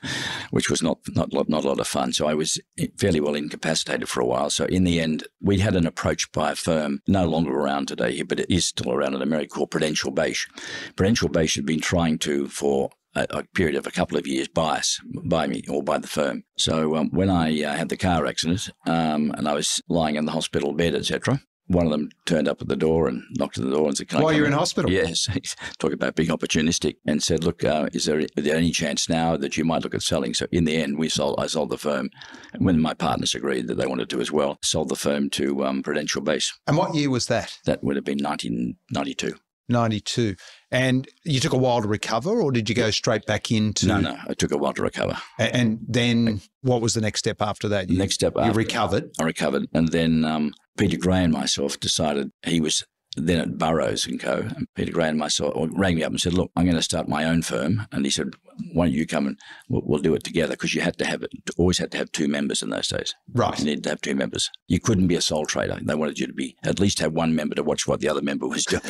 which was not, not, not a lot of fun. So I was fairly well incapacitated for a while. So in the end, we had an approach by a firm, no longer around today, but it is still around in America, called Prudential Beige. Prudential Beige had been trying to, for a, a period of a couple of years, buy us, buy me or buy the firm. So um, when I uh, had the car accident um, and I was lying in the hospital bed, et cetera, one of them turned up at the door and knocked at the door and said, Can While I come you're in in hospital? Yes. Talk about being opportunistic, and said, look, uh, is, there, is there any chance now that you might look at selling? So in the end, we sold. I sold the firm. And when my partners agreed that they wanted to as well, sold the firm to um, Prudential Beige. And what year was that? That would have been nineteen ninety-two. ninety-two. And you took a while to recover, or did you go straight back into... No, no, it took a while to recover. And then what was the next step after that? You, next step you after recovered? I recovered. And then um, Peter Gray and myself decided, he was then at Burrows and Co. And Peter Gray and myself rang me up and said, look, I'm going to start my own firm. And he said, why don't you come and we'll, we'll do it together? Because you had to have it, always had to have two members in those days. Right. You needed to have two members. You couldn't be a sole trader. They wanted you to be, at least have one member to watch what the other member was doing.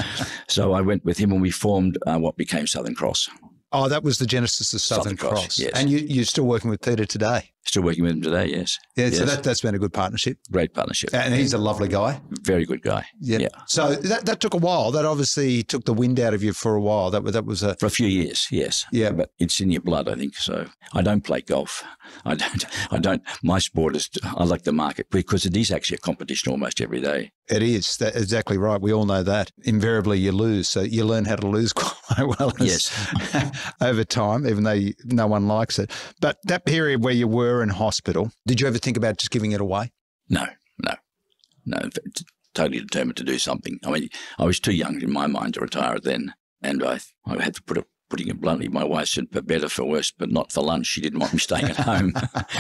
So I went with him and we formed uh, what became Southern Cross. Oh, that was the genesis of Southern, Southern Cross, Cross. yes. And you, you're still working with Peter today? Still working with him today, yes. Yeah, yes. so that, that's been a good partnership. Great partnership. And he's a lovely guy. Very good guy. Yeah. yeah. So that, that took a while. That obviously took the wind out of you for a while. That, that was a... For a few years, yes. Yeah. But it's in your blood, I think. So I don't play golf. I don't, I don't, my sport is, I like the market because it is actually a competition almost every day. It is. That's exactly right. We all know that. Invariably you lose. So you learn how to lose quite well yes. over time, even though you, no one likes it. But that period where you were in hospital, did you ever think about just giving it away? No, no, no. Totally determined to do something. I mean, I was too young in my mind to retire then. And I, I had to put it, putting it bluntly, my wife said, for better, for worse, but not for lunch. She didn't want me staying at home.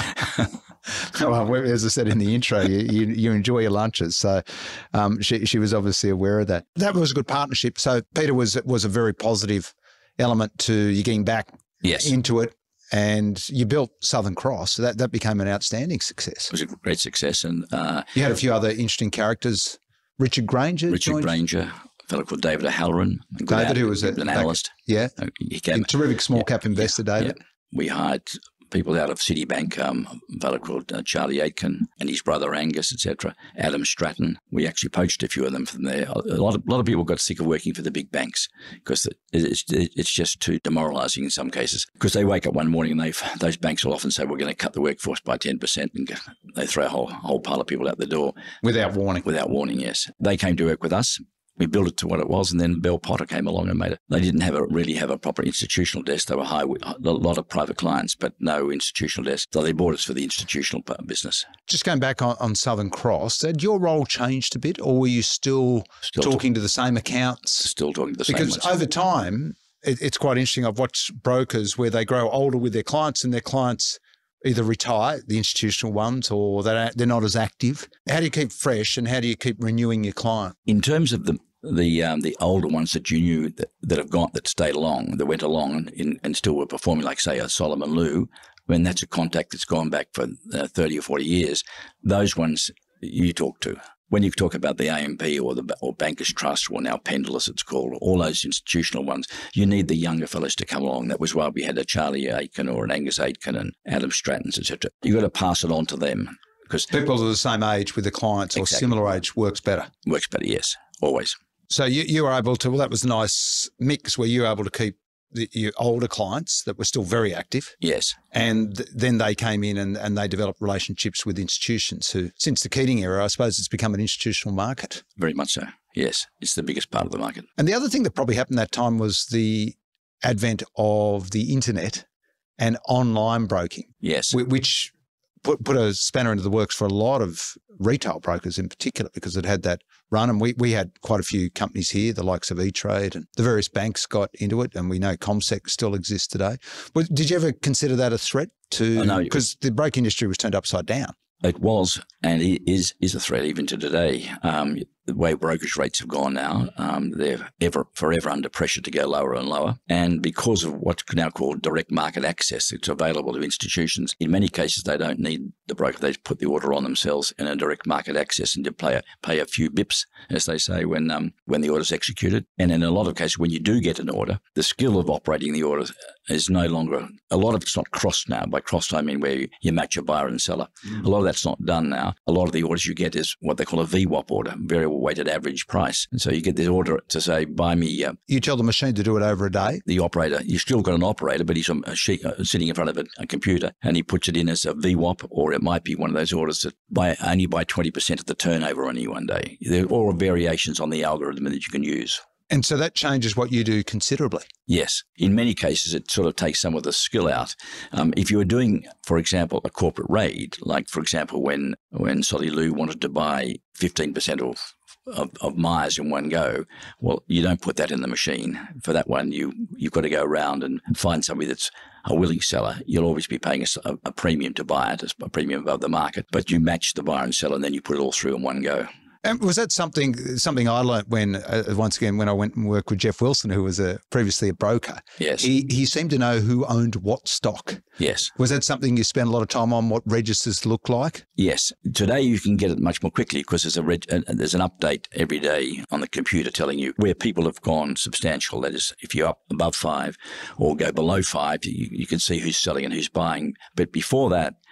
Well, as I said in the intro, you, you, you enjoy your lunches. So um, she, she was obviously aware of that. That was a good partnership. So Peter was was a very positive element to you getting back yes. into it. And you built Southern Cross. So that, that became an outstanding success. It was a great success. And uh, you had a few other interesting characters. Richard Granger. Richard joined. Granger. A fellow called David O'Halloran. David, who was a, an analyst. Yeah. He came, a terrific small yeah, cap investor, yeah, David. Yeah. We hired people out of Citibank, um, a fellow called uh, Charlie Aitken and his brother Angus, et cetera. Adam Stratton. We actually poached a few of them from there. A lot of, a lot of people got sick of working for the big banks because it's, it's just too demoralising in some cases. Because they wake up one morning and they those banks will often say, we're going to cut the workforce by ten percent, and they throw a whole, whole pile of people out the door. Without warning. Without warning, yes. They came to work with us. We built it to what it was, and then Bell Potter came along and made it. They didn't have a, really have a proper institutional desk. They were high, a lot of private clients, but no institutional desk. So they bought us for the institutional business. Just going back on, on Southern Cross, had your role changed a bit, or were you still, still talking to the same accounts? Still talking to the because same Because over time, it, it's quite interesting. I've watched brokers where they grow older with their clients and their clients either retire, the institutional ones, or they're, they're not as active. How do you keep fresh and how do you keep renewing your client? In terms of the the um, the older ones that you knew that, that have gone, that stayed along, that went along and, in, and still were performing, like, say, a Solomon Lew, when that's a contact that's gone back for uh, thirty or forty years, those ones you talk to. When you talk about the A M P or the or Bankers Trust, or now Pendulous it's called, all those institutional ones, you need the younger fellows to come along. That was why we had a Charlie Aitken or an Angus Aitken and Adam Strattons, et cetera. You've got to pass it on to them. Because people are the same age with the clients or exactly. similar age works better. Works better, yes, always. So you, you were able to, well, that was a nice mix where you were able to keep the, your older clients that were still very active. Yes. And th- then they came in and, and they developed relationships with institutions who, since the Keating era, I suppose it's become an institutional market. Very much so, yes. It's the biggest part of the market. And the other thing that probably happened that time was the advent of the internet and online broking. Yes. Which put, put a spanner into the works for a lot of retail brokers in particular, because it had that run. And we, we had quite a few companies here, the likes of E-Trade, and the various banks got into it. And we know ComSec still exists today. But did you ever consider that a threat to, because the broking industry was turned upside down? It was, and it is is a threat even to today. Um, the way brokerage rates have gone now, um, they're ever forever under pressure to go lower and lower. And because of what's now called direct market access, it's available to institutions. In many cases, they don't need the broker. They just put the order on themselves in a direct market access and to pay a, pay a few bips, as they say, when um, when the order's executed. And in a lot of cases, when you do get an order, the skill of operating the order is no longer, a lot of it's not crossed now. By crossed, I mean where you, you match a buyer and seller. Mm. A lot of that's not done now. A lot of the orders you get is what they call a V WAP order, variable weighted average price. And so you get this order to say, buy me. Uh, you tell the machine to do it over a day? The operator, you've still got an operator, but he's a, a sheet, uh, sitting in front of a, a computer, and he puts it in as a V WAP, or it might be one of those orders that buy only buy twenty percent of the turnover on any one day. There are all variations on the algorithm that you can use. And so that changes what you do considerably. Yes. In many cases, it sort of takes some of the skill out. Um, if you were doing, for example, a corporate raid, like, for example, when when Solly Lew wanted to buy fifteen percent of, of, of Myers in one go, well, you don't put that in the machine. For that one, you, you've got to go around and find somebody that's a willing seller. You'll always be paying a, a premium to buy it, a premium above the market, but you match the buyer and seller, and then you put it all through in one go. And was that something something I learnt when, uh, once again, when I went and worked with Jeff Wilson, who was a, previously a broker? Yes. He he seemed to know who owned what stock. Yes. Was that something you spent a lot of time on, what registers look like? Yes. Today you can get it much more quickly because there's a reg- uh, there's an update every day on the computer telling you where people have gone substantial. That is, if you're up above five or go below five, you, you can see who's selling and who's buying. But before that,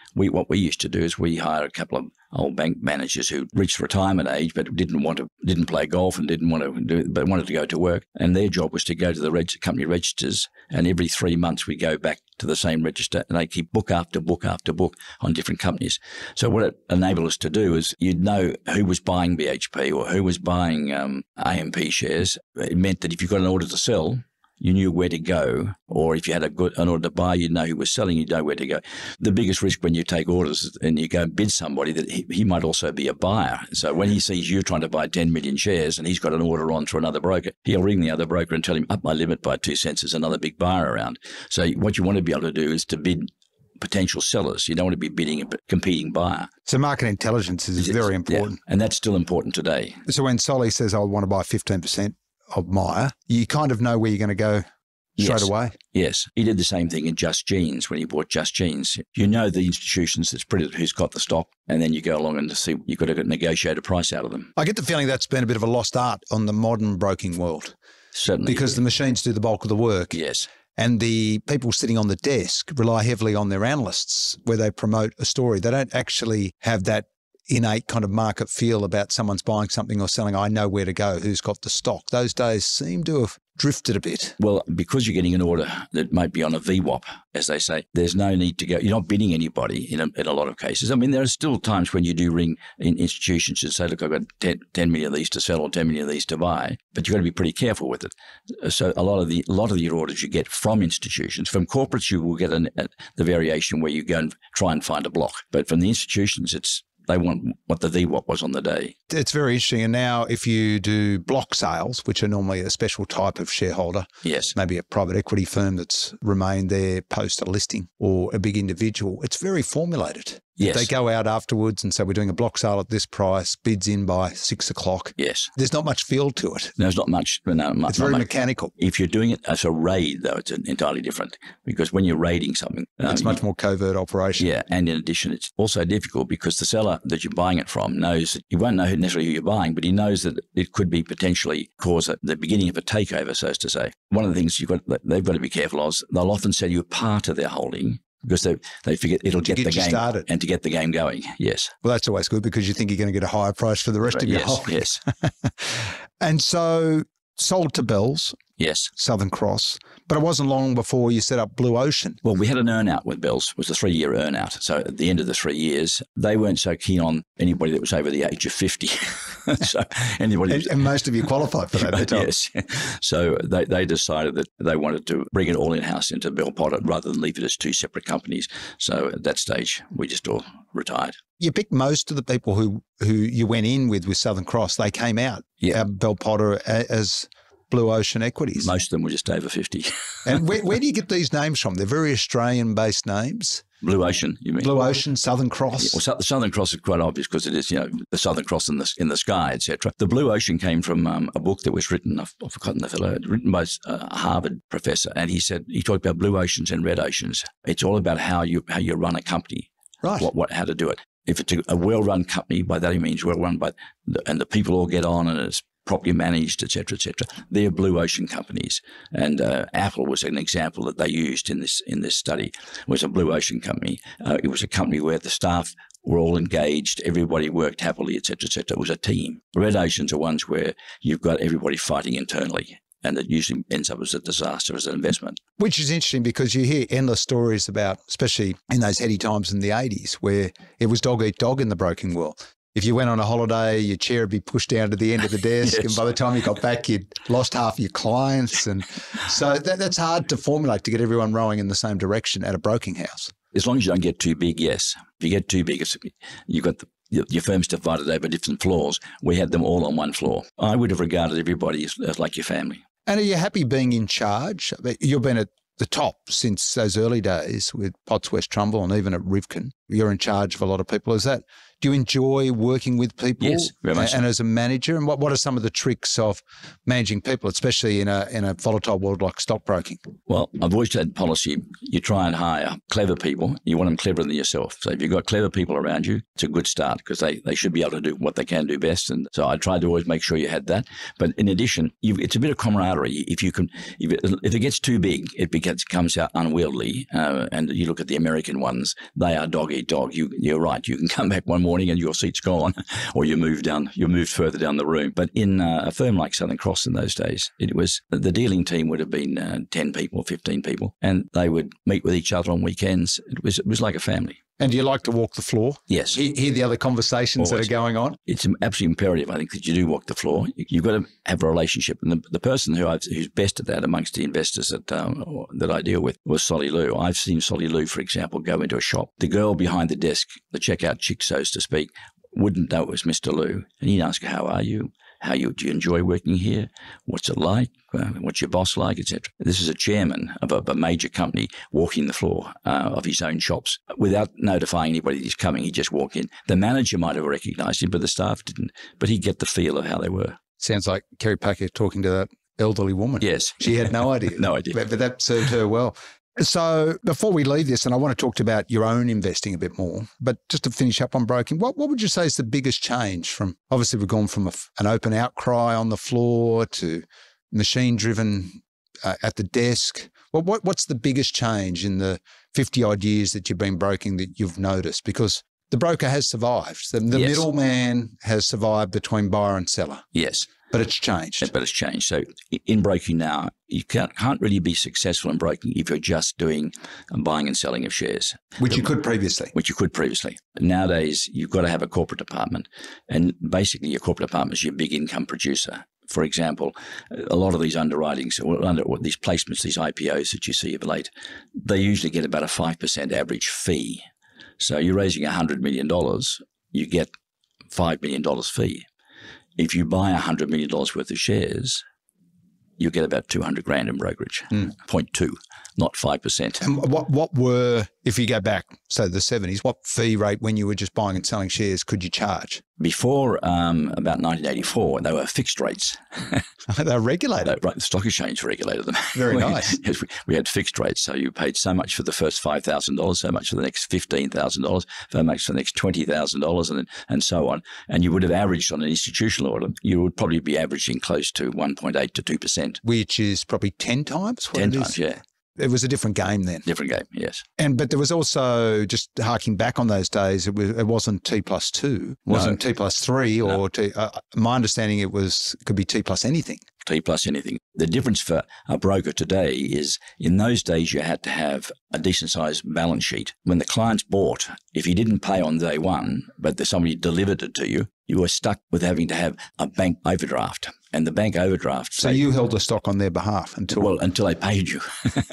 we what we used to do is we hired a couple of old bank managers who reached retirement age but didn't want to, didn't play golf and didn't want to do it, but wanted to go to work. And their job was to go to the reg- company registers, and every three months we go back to the same register, and they keep book after book after book on different companies. So what it enabled us to do is you'd know who was buying B H P or who was buying um, A M P shares. It meant that if you got an order to sell, you knew where to go, or if you had a good an order to buy, you'd know who was selling, you'd know where to go. The biggest risk when you take orders and you go and bid somebody that he, he might also be a buyer. So when he sees you trying to buy ten million shares and he's got an order on through another broker, he'll ring the other broker and tell him, up my limit by two cents, there's another big buyer around. So what you want to be able to do is to bid potential sellers. You don't want to be bidding a competing buyer. So market intelligence is it's, very important. Yeah, and that's still important today. So when Solly says, I want to buy fifteen percent of Myer, you kind of know where you're going to go straight yes. away. Yes. He did the same thing in Just Jeans when he bought Just Jeans. You know the institutions that's pretty who's got the stock, and then you go along and to see you've got to negotiate a price out of them. I get the feeling that's been a bit of a lost art on the modern broking world. Certainly. Because the machines do the bulk of the work. Yes. And the people sitting on the desk rely heavily on their analysts where they promote a story. They don't actually have that innate kind of market feel about someone's buying something or selling. I know where to go, who's got the stock. Those days seem to have drifted a bit. Well, because you're getting an order that might be on a V WAP, as they say, there's no need to go. You're not bidding anybody in a, in a lot of cases. I mean, there are still times when you do ring in institutions and say, look, I've got ten, ten million of these to sell or ten million of these to buy, but you've got to be pretty careful with it. So a lot of the a lot of your orders you get from institutions. From corporates, you will get an, a, the variation where you go and try and find a block. But from the institutions, it's they want what the V WAP was on the day. It's very interesting. And now if you do block sales, which are normally a special type of shareholder, yes, maybe a private equity firm that's remained there post a listing or a big individual, it's very formulated. Yes. They go out afterwards and say, we're doing a block sale at this price, bids in by six o'clock. Yes. There's not much feel to it. There's not much. No, it's very much. mechanical. If you're doing it as a raid, though, it's entirely different because when you're raiding something. It's um, much more covert operation. Yeah. And in addition, it's also difficult because the seller that you're buying it from knows that you won't know necessarily who you're buying, but he knows that it could be potentially cause a, the beginning of a takeover, so as to say. One of the things you've got, they've got to be careful of is they'll often sell you a part of their holding because they they figure it'll get, get the game started. And to get the game going. Yes. Well, that's always good because you think you're going to get a higher price for the rest right. of your yes, holding. Yes. And so sold to Bells. Yes. Southern Cross. But it wasn't long before you set up Blue Ocean. Well, we had an earn-out with Bells. It was a three-year earn-out. So at the end of the three years, they weren't so keen on anybody that was over the age of fifty. so anybody, and, and most of you qualified for that. At yes. So they, they decided that they wanted to bring it all in-house into Bell Potter rather than leave it as two separate companies. So at that stage, we just all retired. You picked most of the people who, who you went in with with Southern Cross. They came out yeah. at Bell Potter as Blue Ocean Equities. Most of them were just over fifty. And where, where do you get these names from? They're very Australian-based names. Blue Ocean, you mean? Blue Ocean, Southern Cross. Yeah, well, the Southern Cross is quite obvious because it is, you know, the Southern Cross in the in the sky, et cetera. The Blue Ocean came from um, a book that was written, I've, I've forgotten the fellow, written by a Harvard professor, and he said he talked about blue oceans and red oceans. It's all about how you how you run a company, right? What, what how to do it. If it's a, a well-run company, by that he means well-run, by the, and the people all get on and it's properly managed, et cetera, et cetera. They're blue ocean companies. And uh, Apple was an example that they used in this in this study. It was a blue ocean company. Uh, it was a company where the staff were all engaged, everybody worked happily, et cetera, et cetera. It was a team. Red oceans are ones where you've got everybody fighting internally. And it usually ends up as a disaster as an investment. Which is interesting because you hear endless stories about, especially in those heady times in the eighties, where it was dog eat dog in the broking world. If you went on a holiday, your chair would be pushed down to the end of the desk, yes. And by the time you got back, you'd lost half your clients. And so that, that's hard to formulate to get everyone rowing in the same direction at a broking house. As long as you don't get too big, yes. If you get too big, it's, you've got the Your, your firm's divided over different floors. We had them all on one floor. I would have regarded everybody as, as like your family. And are you happy being in charge? You've been at the top since those early days with Potts, West Trumbull, and even at Rivkin. You're in charge of a lot of people. Is that Do you enjoy working with people? Yes, very much. And so. as a manager, and what, what are some of the tricks of managing people, especially in a in a volatile world like stockbroking? Well, I've always had policy, you try and hire clever people. You want them cleverer than yourself. So if you've got clever people around you, it's a good start because they, they should be able to do what they can do best. And so I tried to always make sure you had that. But in addition, you've, it's a bit of camaraderie. If you can, if it, if it gets too big, it becomes comes out unwieldy. Uh, and you look at the American ones, they are dog eat dog. You, you're right. You can come back one morning and your seat's gone, or you move down, you moved further down the room. But in uh, a firm like Southern Cross in those days, it was the dealing team would have been uh, ten people, fifteen people, and they would meet with each other on weekends. It was it was like a family. And do you like to walk the floor? Yes. Hear, hear the other conversations Always. that are going on? It's absolutely imperative, I think, that you do walk the floor. You've got to have a relationship. And the, the person who I've, who's best at that amongst the investors that um, that I deal with was Solly Lew. I've seen Solly Lew, for example, go into a shop. The girl behind the desk, the checkout chick, so to speak, wouldn't know it was Mister Lew. And he'd ask her, how are you? How you, do you enjoy working here? What's it like? Uh, what's your boss like, et cetera. This is a chairman of a, a major company walking the floor uh, of his own shops without notifying anybody that he's coming. He'd just walk in. The manager might have recognised him, but the staff didn't. But he'd get the feel of how they were. Sounds like Kerry Packer talking to that elderly woman. Yes. She had no idea. No idea. But, but that served her well. So before we leave this, and I want to talk about your own investing a bit more, but just to finish up on broking, what, what would you say is the biggest change from, obviously we've gone from a, an open outcry on the floor to machine-driven uh, at the desk. Well, what, what's the biggest change in the fifty odd years that you've been broking that you've noticed? Because the broker has survived. The, the Yes. middleman has survived between buyer and seller. Yes. But it's changed. But it's changed. So in broking now, you can't, can't really be successful in broking if you're just doing buying and selling of shares. Which you could previously. Which you could previously. Nowadays, you've got to have a corporate department. And basically, your corporate department is your big income producer. For example, a lot of these underwritings, or under, or these placements, these I P Os that you see of late, they usually get about a five percent average fee. So you're raising one hundred million dollars, you get five million dollars fee. If you buy one hundred million dollars worth of shares, you get about two hundred grand in brokerage, mm. zero point two, not five percent. And what, what were, if you go back, say the seventies, what fee rate when you were just buying and selling shares could you charge? Before um, about nineteen eighty-four, they were fixed rates. They were regulated? Right, the stock exchange regulated them. Very we, nice. Yes, we, we had fixed rates. So you paid so much for the first five thousand dollars, so much for the next fifteen thousand dollars, so much for the next twenty thousand dollars, and and so on. And you would have averaged on an institutional order, you would probably be averaging close to one point eight to two percent. Which is probably ten times what ten it times, is? yeah. It was a different game then. Different game, yes. And but there was also, just harking back on those days, it was it wasn't T plus two, it wasn't No. T plus three, or No. T, uh, my understanding it was could be T plus anything. T plus anything. The difference for a broker today is in those days you had to have a decent sized balance sheet. When the clients bought, if you didn't pay on day one, but somebody delivered it to you, you were stuck with having to have a bank overdraft. And the bank overdraft. So you held the stock on their behalf until well until they paid you.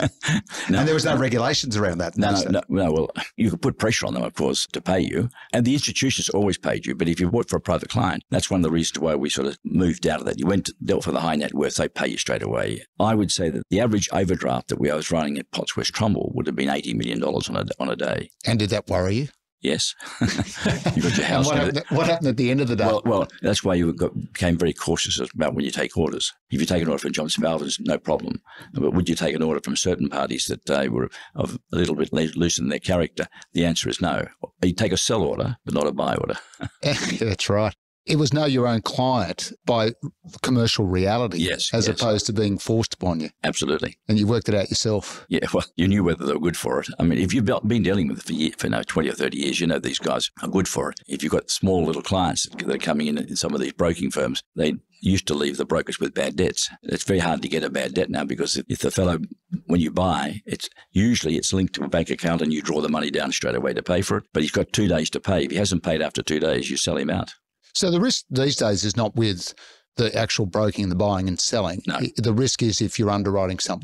no, and there was no regulations around that. No, no, no, no. Well, you could put pressure on them, of course, to pay you. And the institutions always paid you. But if you bought for a private client, that's one of the reasons why we sort of moved out of that. You went to, dealt for the high net worth, they pay you straight away. I would say that the average overdraft that we I was running at Potts West Trumbull would have been eighty million dollars on a, on a day. And did that worry you? Yes. You got your house. What happened, what happened at the end of the day? Well, well that's why you got, became very cautious about when you take orders. If you take an order from John Spalvins, no problem. But would you take an order from certain parties that uh, were of a little bit loose in their character? The answer is no. You take a sell order, but not a buy order. That's right. It was know your own client by commercial reality, yes, as yes. opposed to being forced upon you. Absolutely. And you worked it out yourself. Yeah, well, you knew whether they were good for it. I mean, if you've been dealing with it for, year, for no, twenty or thirty years, you know these guys are good for it. If you've got small little clients that are coming in in some of these broking firms, they used to leave the brokers with bad debts. It's very hard to get a bad debt now because if the fellow, when you buy, it's usually it's linked to a bank account and you draw the money down straight away to pay for it. But he's got two days to pay. If he hasn't paid after two days, you sell him out. So the risk these days is not with the actual broking, the buying and selling. No. The risk is if you're underwriting something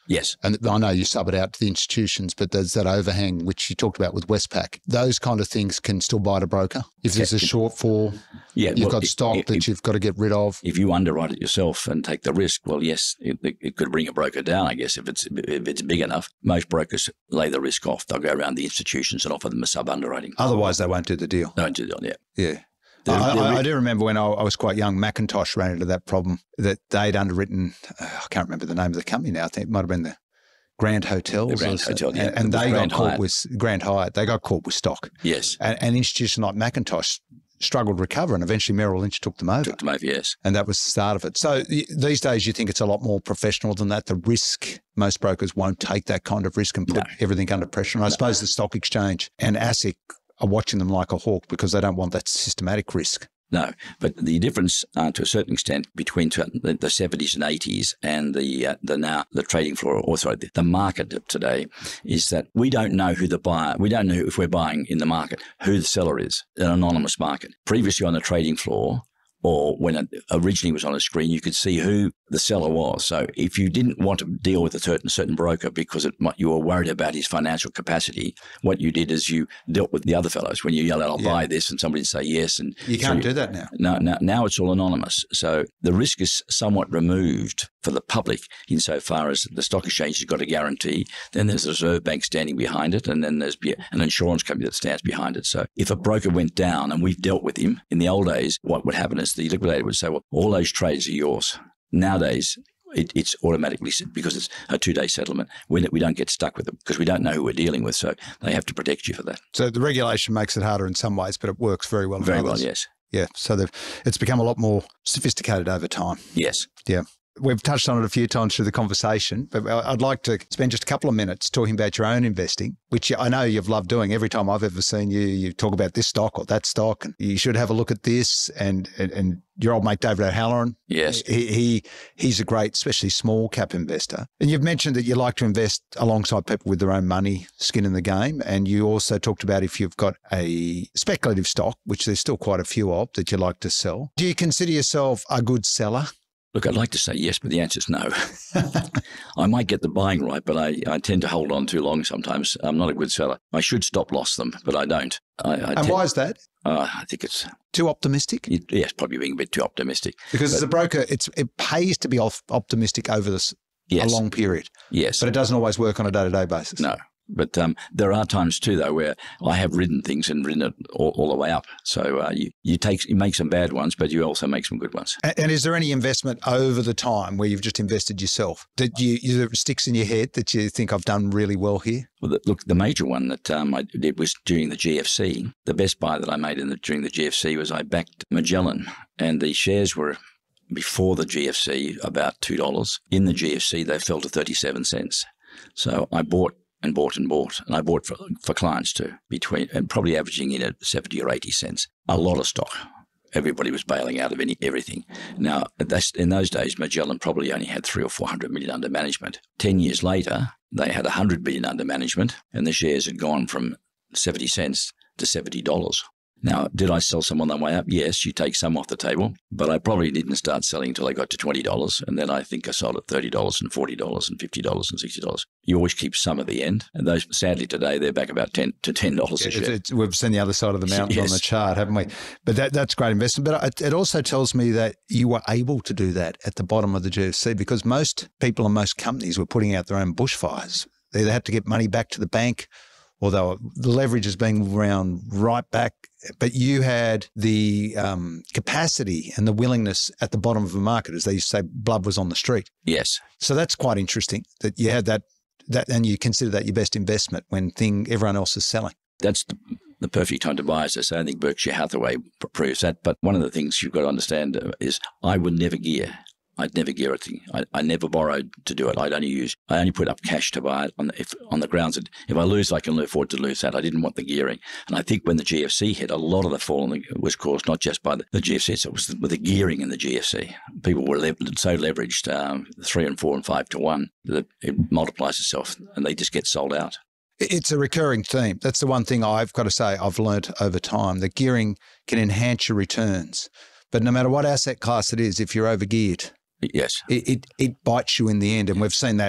Yes. And I know you sub it out to the institutions, but there's that overhang, which you talked about with Westpac. Those kind of things can still bite a broker. If there's a shortfall, yeah, you've well, got if, stock if, that you've got to get rid of. If you underwrite it yourself and take the risk, well, yes, it, it could bring a broker down, I guess, if it's if it's big enough. Most brokers lay the risk off. They'll go around the institutions and offer them a sub-underwriting. Otherwise, they won't do the deal. They won't do the deal, yeah. Yeah. They're, I, they're, I, I do remember when I, I was quite young, Macintosh ran into that problem that they'd underwritten, uh, I can't remember the name of the company now, I think it might have been the Grand Hotels. The Grand Hotel, yeah. And, and they Grand got caught Hyatt. with Grand Hyatt. They got caught with stock. Yes. And an institution like Macintosh struggled to recover, and eventually Merrill Lynch took them over. Took them over, yes. And that was the start of it. So th- these days you think it's a lot more professional than that. The risk, most brokers won't take that kind of risk and put No. everything under pressure. And I No. suppose the stock exchange and ASIC are watching them like a hawk because they don't want that systematic risk. No, but the difference, uh, to a certain extent, between the, the seventies and eighties and the uh, the now the trading floor, or sorry, the, the market of today, is that we don't know who the buyer. We don't know if we're buying in the market who the seller is. An anonymous market. Previously on the trading floor, or when it originally was on a screen, you could see who the seller was. So if you didn't want to deal with a certain certain broker because it might, you were worried about his financial capacity, what you did is you dealt with the other fellows. When you yell out, I'll Yeah. buy this, and somebody would say yes. And You can't so do that now. now, now, now it's all anonymous. So the risk is somewhat removed for the public insofar as the stock exchange has got a guarantee. Then there's a Reserve Bank standing behind it, and then there's an insurance company that stands behind it. So if a broker went down and we've dealt with him, in the old days, what would happen is the liquidator would say, well, all those trades are yours. Nowadays, it, it's automatically, because it's a two-day settlement. We, we don't get stuck with it because we don't know who we're dealing with. So they have to protect you for that. So the regulation makes it harder in some ways, but it works very well. Very in well, others. yes. Yeah. So they've- it's become a lot more sophisticated over time. Yes. Yeah. We've touched on it a few times through the conversation, but I'd like to spend just a couple of minutes talking about your own investing, which I know you've loved doing. Every time I've ever seen you, you talk about this stock or that stock, and you should have a look at this. And and, and your old mate David O'Halloran, Yes. he, he he's a great, especially small cap investor. And you've mentioned that you like to invest alongside people with their own money, skin in the game. And you also talked about if you've got a speculative stock, which there's still quite a few of, that you like to sell. Do you consider yourself a good seller? Look, I'd like to say yes, but the answer is no. I might get the buying right, but I, I tend to hold on too long sometimes. I'm not a good seller. I should stop loss them, but I don't. I, I And tend- why is that? Uh, I think it's, Too optimistic? it, yes, probably being a bit too optimistic. Because But- as a broker, it's it pays to be off optimistic over this Yes. a long period, Yes. but it doesn't always work on a day-to-day basis. No. But um, there are times too, though, where I have ridden things and ridden it all, all the way up. So uh, you, you take you make some bad ones, but you also make some good ones. A- And is there any investment over the time where you've just invested yourself that you, you that sticks in your head that you think I've done really well here? Well, the, look, the major one that um, I did was during the G F C. The best buy that I made in the, during the G F C was I backed Magellan, and the shares were before the G F C about two dollars. In the G F C, they fell to thirty-seven cents. So I bought and bought and bought, and I bought for, for clients too, between and probably averaging in at seventy or eighty cents. A lot of stock. Everybody was bailing out of any everything. Now, that's, in those days, Magellan probably only had three or four hundred million under management. Ten years later, they had a hundred billion under management, and the shares had gone from seventy cents to seventy dollars. Now, did I sell some on the way up? Yes, you take some off the table, but I probably didn't start selling until I got to twenty dollars, and then I think I sold at thirty dollars and forty dollars and fifty dollars and sixty dollars. You always keep some at the end, and those, sadly, today they're back about ten to ten dollars a It's, share. it's, we've seen the other side of the mountain Yes. on the chart, haven't we? But that, that's great investment. But it, it also tells me that you were able to do that at the bottom of the G F C because most people and most companies were putting out their own bushfires. They either had to get money back to the bank, or they were, the leverage is being around right back. But you had the um, capacity and the willingness at the bottom of the market, as they used to say, blood was on the street. Yes. So that's quite interesting that you had that, that, and you consider that your best investment when thing everyone else is selling. That's the, the perfect time to buy, as I say. I think Berkshire Hathaway pr- proves that. But one of the things you've got to understand uh, is I would never gear. I'd never gear a thing. I, I never borrowed to do it. I'd only use, I only put up cash to buy it on the, if, on the grounds that if I lose, I can afford to lose that. I didn't want the gearing. And I think when the G F C hit, a lot of the fall in the, was caused not just by the, the G F C, it was the, with the gearing in the G F C. People were le- so leveraged, um, three and four and five to one, that it multiplies itself and they just get sold out. It's a recurring theme. That's the one thing I've got to say I've learnt over time. The gearing can enhance your returns. But no matter what asset class it is, if you're overgeared, Yes. it, it, it bites you in the end. And we've seen that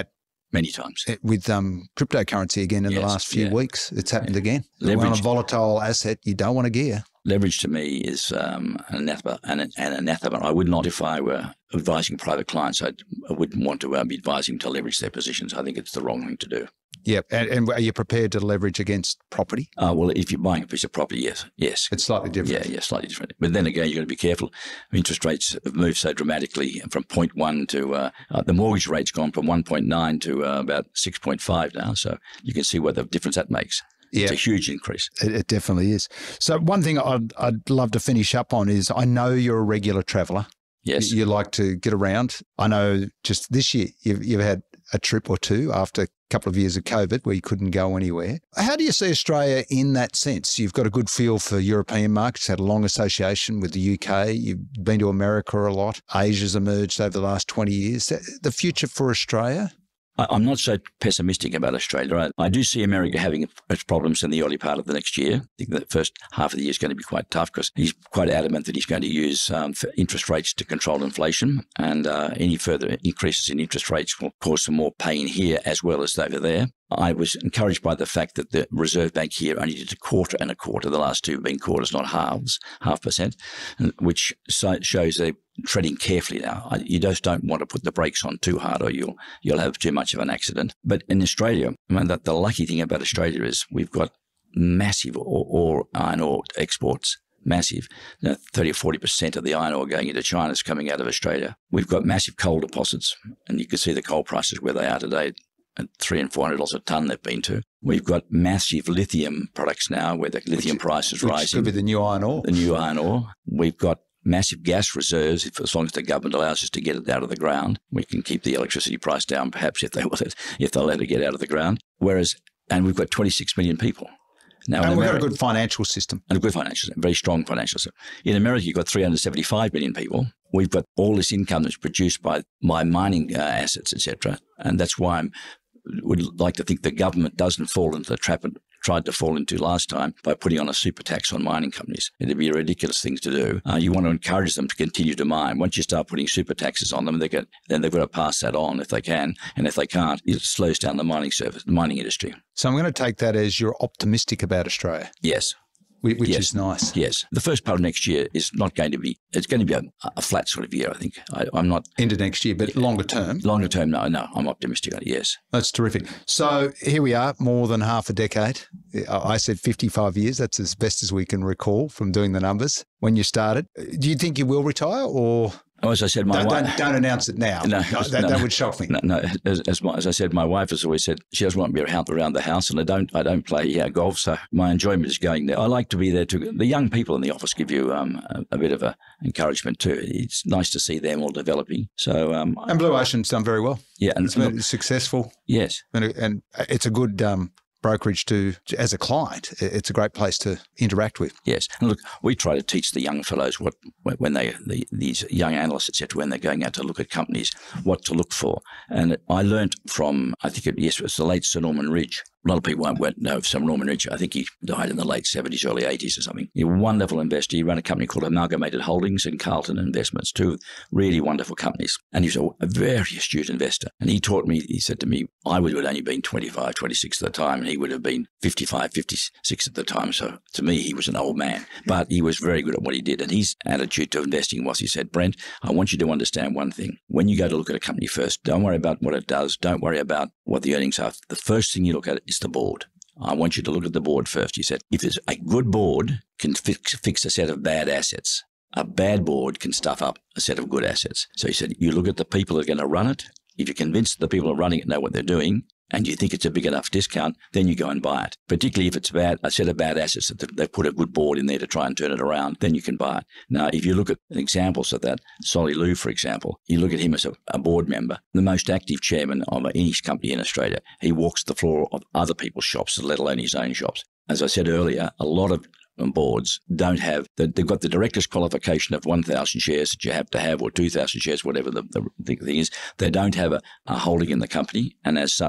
Many times. With um, cryptocurrency again in yes, the last few yeah. weeks, it's happened yeah. again. Leverage, on a volatile asset, you don't want to gear. Leverage to me is um, an anathema, an, an anathema. I would not, if I were advising private clients, I'd, I wouldn't want to uh, be advising to leverage their positions. I think it's the wrong thing to do. Yeah, and, and are you prepared to leverage against property? Uh, well, if you're buying a piece of property, yes, yes. It's slightly different. Yeah, yeah, slightly different. But then again, you've got to be careful. Interest rates have moved so dramatically from zero point one to uh, uh, the mortgage rate's gone from one point nine to uh, about six point five now. So you can see what the difference that makes. Yeah. It's a huge increase. It, it definitely is. So one thing I'd, I'd love to finish up on is I know you're a regular traveller. Yes. You, you like to get around. I know just this year you've, you've had a trip or two after a couple of years of COVID where you couldn't go anywhere. How do you see Australia in that sense? You've got a good feel for European markets, had a long association with the U K. You've been to America a lot. Asia's emerged over the last twenty years. The future for Australia? I'm not so pessimistic about Australia. I, I do see America having its problems in the early part of the next year. I think the first half of the year is going to be quite tough because he's quite adamant that he's going to use um, interest rates to control inflation, and uh, any further increases in interest rates will cause some more pain here as well as over there. I was encouraged by the fact that the Reserve Bank here only did a quarter and a quarter. The last two have been quarters, not halves, half percent, which shows they're treading carefully now. You just don't want to put the brakes on too hard or you'll you'll have too much of an accident. But in Australia, I mean, the, the lucky thing about Australia is we've got massive ore, ore iron ore exports. Massive. You know, thirty or forty percent of the iron ore going into China is coming out of Australia. We've got massive coal deposits, and you can see the coal prices where they are today. At three and four hundred dollars a tonne they've been to. We've got massive lithium products now where the lithium which, price is which rising. Could be the new iron ore. The new iron ore. We've got massive gas reserves. If, as long as the government allows us to get it out of the ground, we can keep the electricity price down, perhaps if they will, if they'll let it get out of the ground. Whereas, and we've got twenty-six million people. Now, and we've America, got a good financial system. And a good financial system, very strong financial system. In America, you've got three hundred seventy-five million people. We've got all this income that's produced by, by mining uh, assets, et cetera. And that's why I'm would like to think the government doesn't fall into the trap it tried to fall into last time by putting on a super tax on mining companies. It'd be a ridiculous thing to do. Uh, you want to encourage them to continue to mine. Once you start putting super taxes on them, they get, then they've got to pass that on if they can. And if they can't, it slows down the mining service, the mining industry. So I'm going to take that as you're optimistic about Australia. Yes. Which yes. is nice. Yes. The first part of next year is not going to be, it's going to be a, a flat sort of year, I think. I, I'm not. Into next year, but longer term? Longer term, no, no. I'm optimistic on it, yes. That's terrific. So here we are, more than half a decade. I said fifty-five years. That's as best as we can recall from doing the numbers when you started. Do you think you will retire or? Oh, as I said, my don't, wife... Don't, don't announce it now. No, that, no, that would shock me. No, no. As, as, my, as I said, my wife has always said she doesn't want me around, around the house, and I don't I don't play uh, golf, so my enjoyment is going there. I like to be there too. The young people in the office give you um, a, a bit of a encouragement too. It's nice to see them all developing. So um, And Blue Ocean's done very well. Yeah. And it's been look, successful. Yes. And, and it's a good... Um, brokerage to, as a client, it's a great place to interact with. Yes. And look, we try to teach the young fellows what, when they, the, these young analysts, et cetera, when they're going out to look at companies, what to look for. And I learned from, I think, it, yes, it was the late Sir Norman Ridge. A lot of people won't know of Sir Norman Ridge. I think he died in the late seventies, early eighties or something. He's a wonderful investor. He ran a company called Amalgamated Holdings and Carlton Investments, two really wonderful companies. And he was a, a very astute investor. And he taught me, he said to me, I would have only been twenty-five, twenty-six at the time, and he would have been fifty-five, fifty-six at the time. So to me, he was an old man. But he was very good at what he did. And his attitude to investing was, he said, Brent, I want you to understand one thing. When you go to look at a company first, don't worry about what it does. Don't worry about what the earnings are. The first thing you look at is the board. I want you to look at the board first. He said, if there's a good board can fix, fix a set of bad assets, a bad board can stuff up a set of good assets. So he said, you look at the people that are going to run it. If you're convinced the people who are running it know what they're doing, and you think it's a big enough discount, then you go and buy it. Particularly if it's bad, a set of bad assets that they've put a good board in there to try and turn it around, then you can buy it. Now, if you look at examples of that, Solly Lew, for example, you look at him as a, a board member, the most active chairman of any company in Australia. He walks the floor of other people's shops, let alone his own shops. As I said earlier, a lot of boards don't have, they've got the director's qualification of one thousand shares that you have to have, or two thousand shares, whatever the, the, the thing is. They don't have a, a holding in the company, and as such,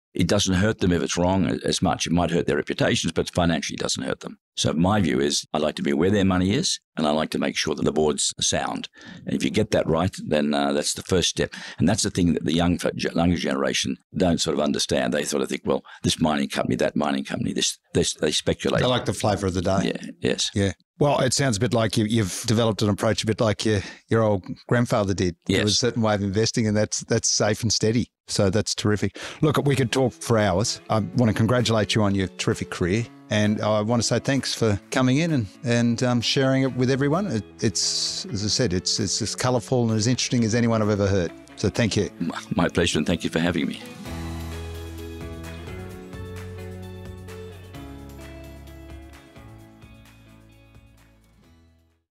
it doesn't hurt them if it's wrong as much. It might hurt their reputations, but financially it doesn't hurt them. So my view is I like to be where their money is, and I like to make sure that the board's sound. And if you get that right, then uh, that's the first step. And that's the thing that the young, younger generation don't sort of understand. They sort of think, well, this mining company, that mining company, this, this they speculate. They like the flavour of the day. Yeah, yes. Yeah. Well, it sounds a bit like you, you've developed an approach a bit like your, your old grandfather did. Yes. There was a certain way of investing, and that's that's safe and steady. So that's terrific. Look, we could talk for hours. I want to congratulate you on your terrific career. And I want to say thanks for coming in and, and um, sharing it with everyone. It, it's, as I said, it's, it's as colourful and as interesting as anyone I've ever heard. So thank you. My pleasure, and thank you for having me.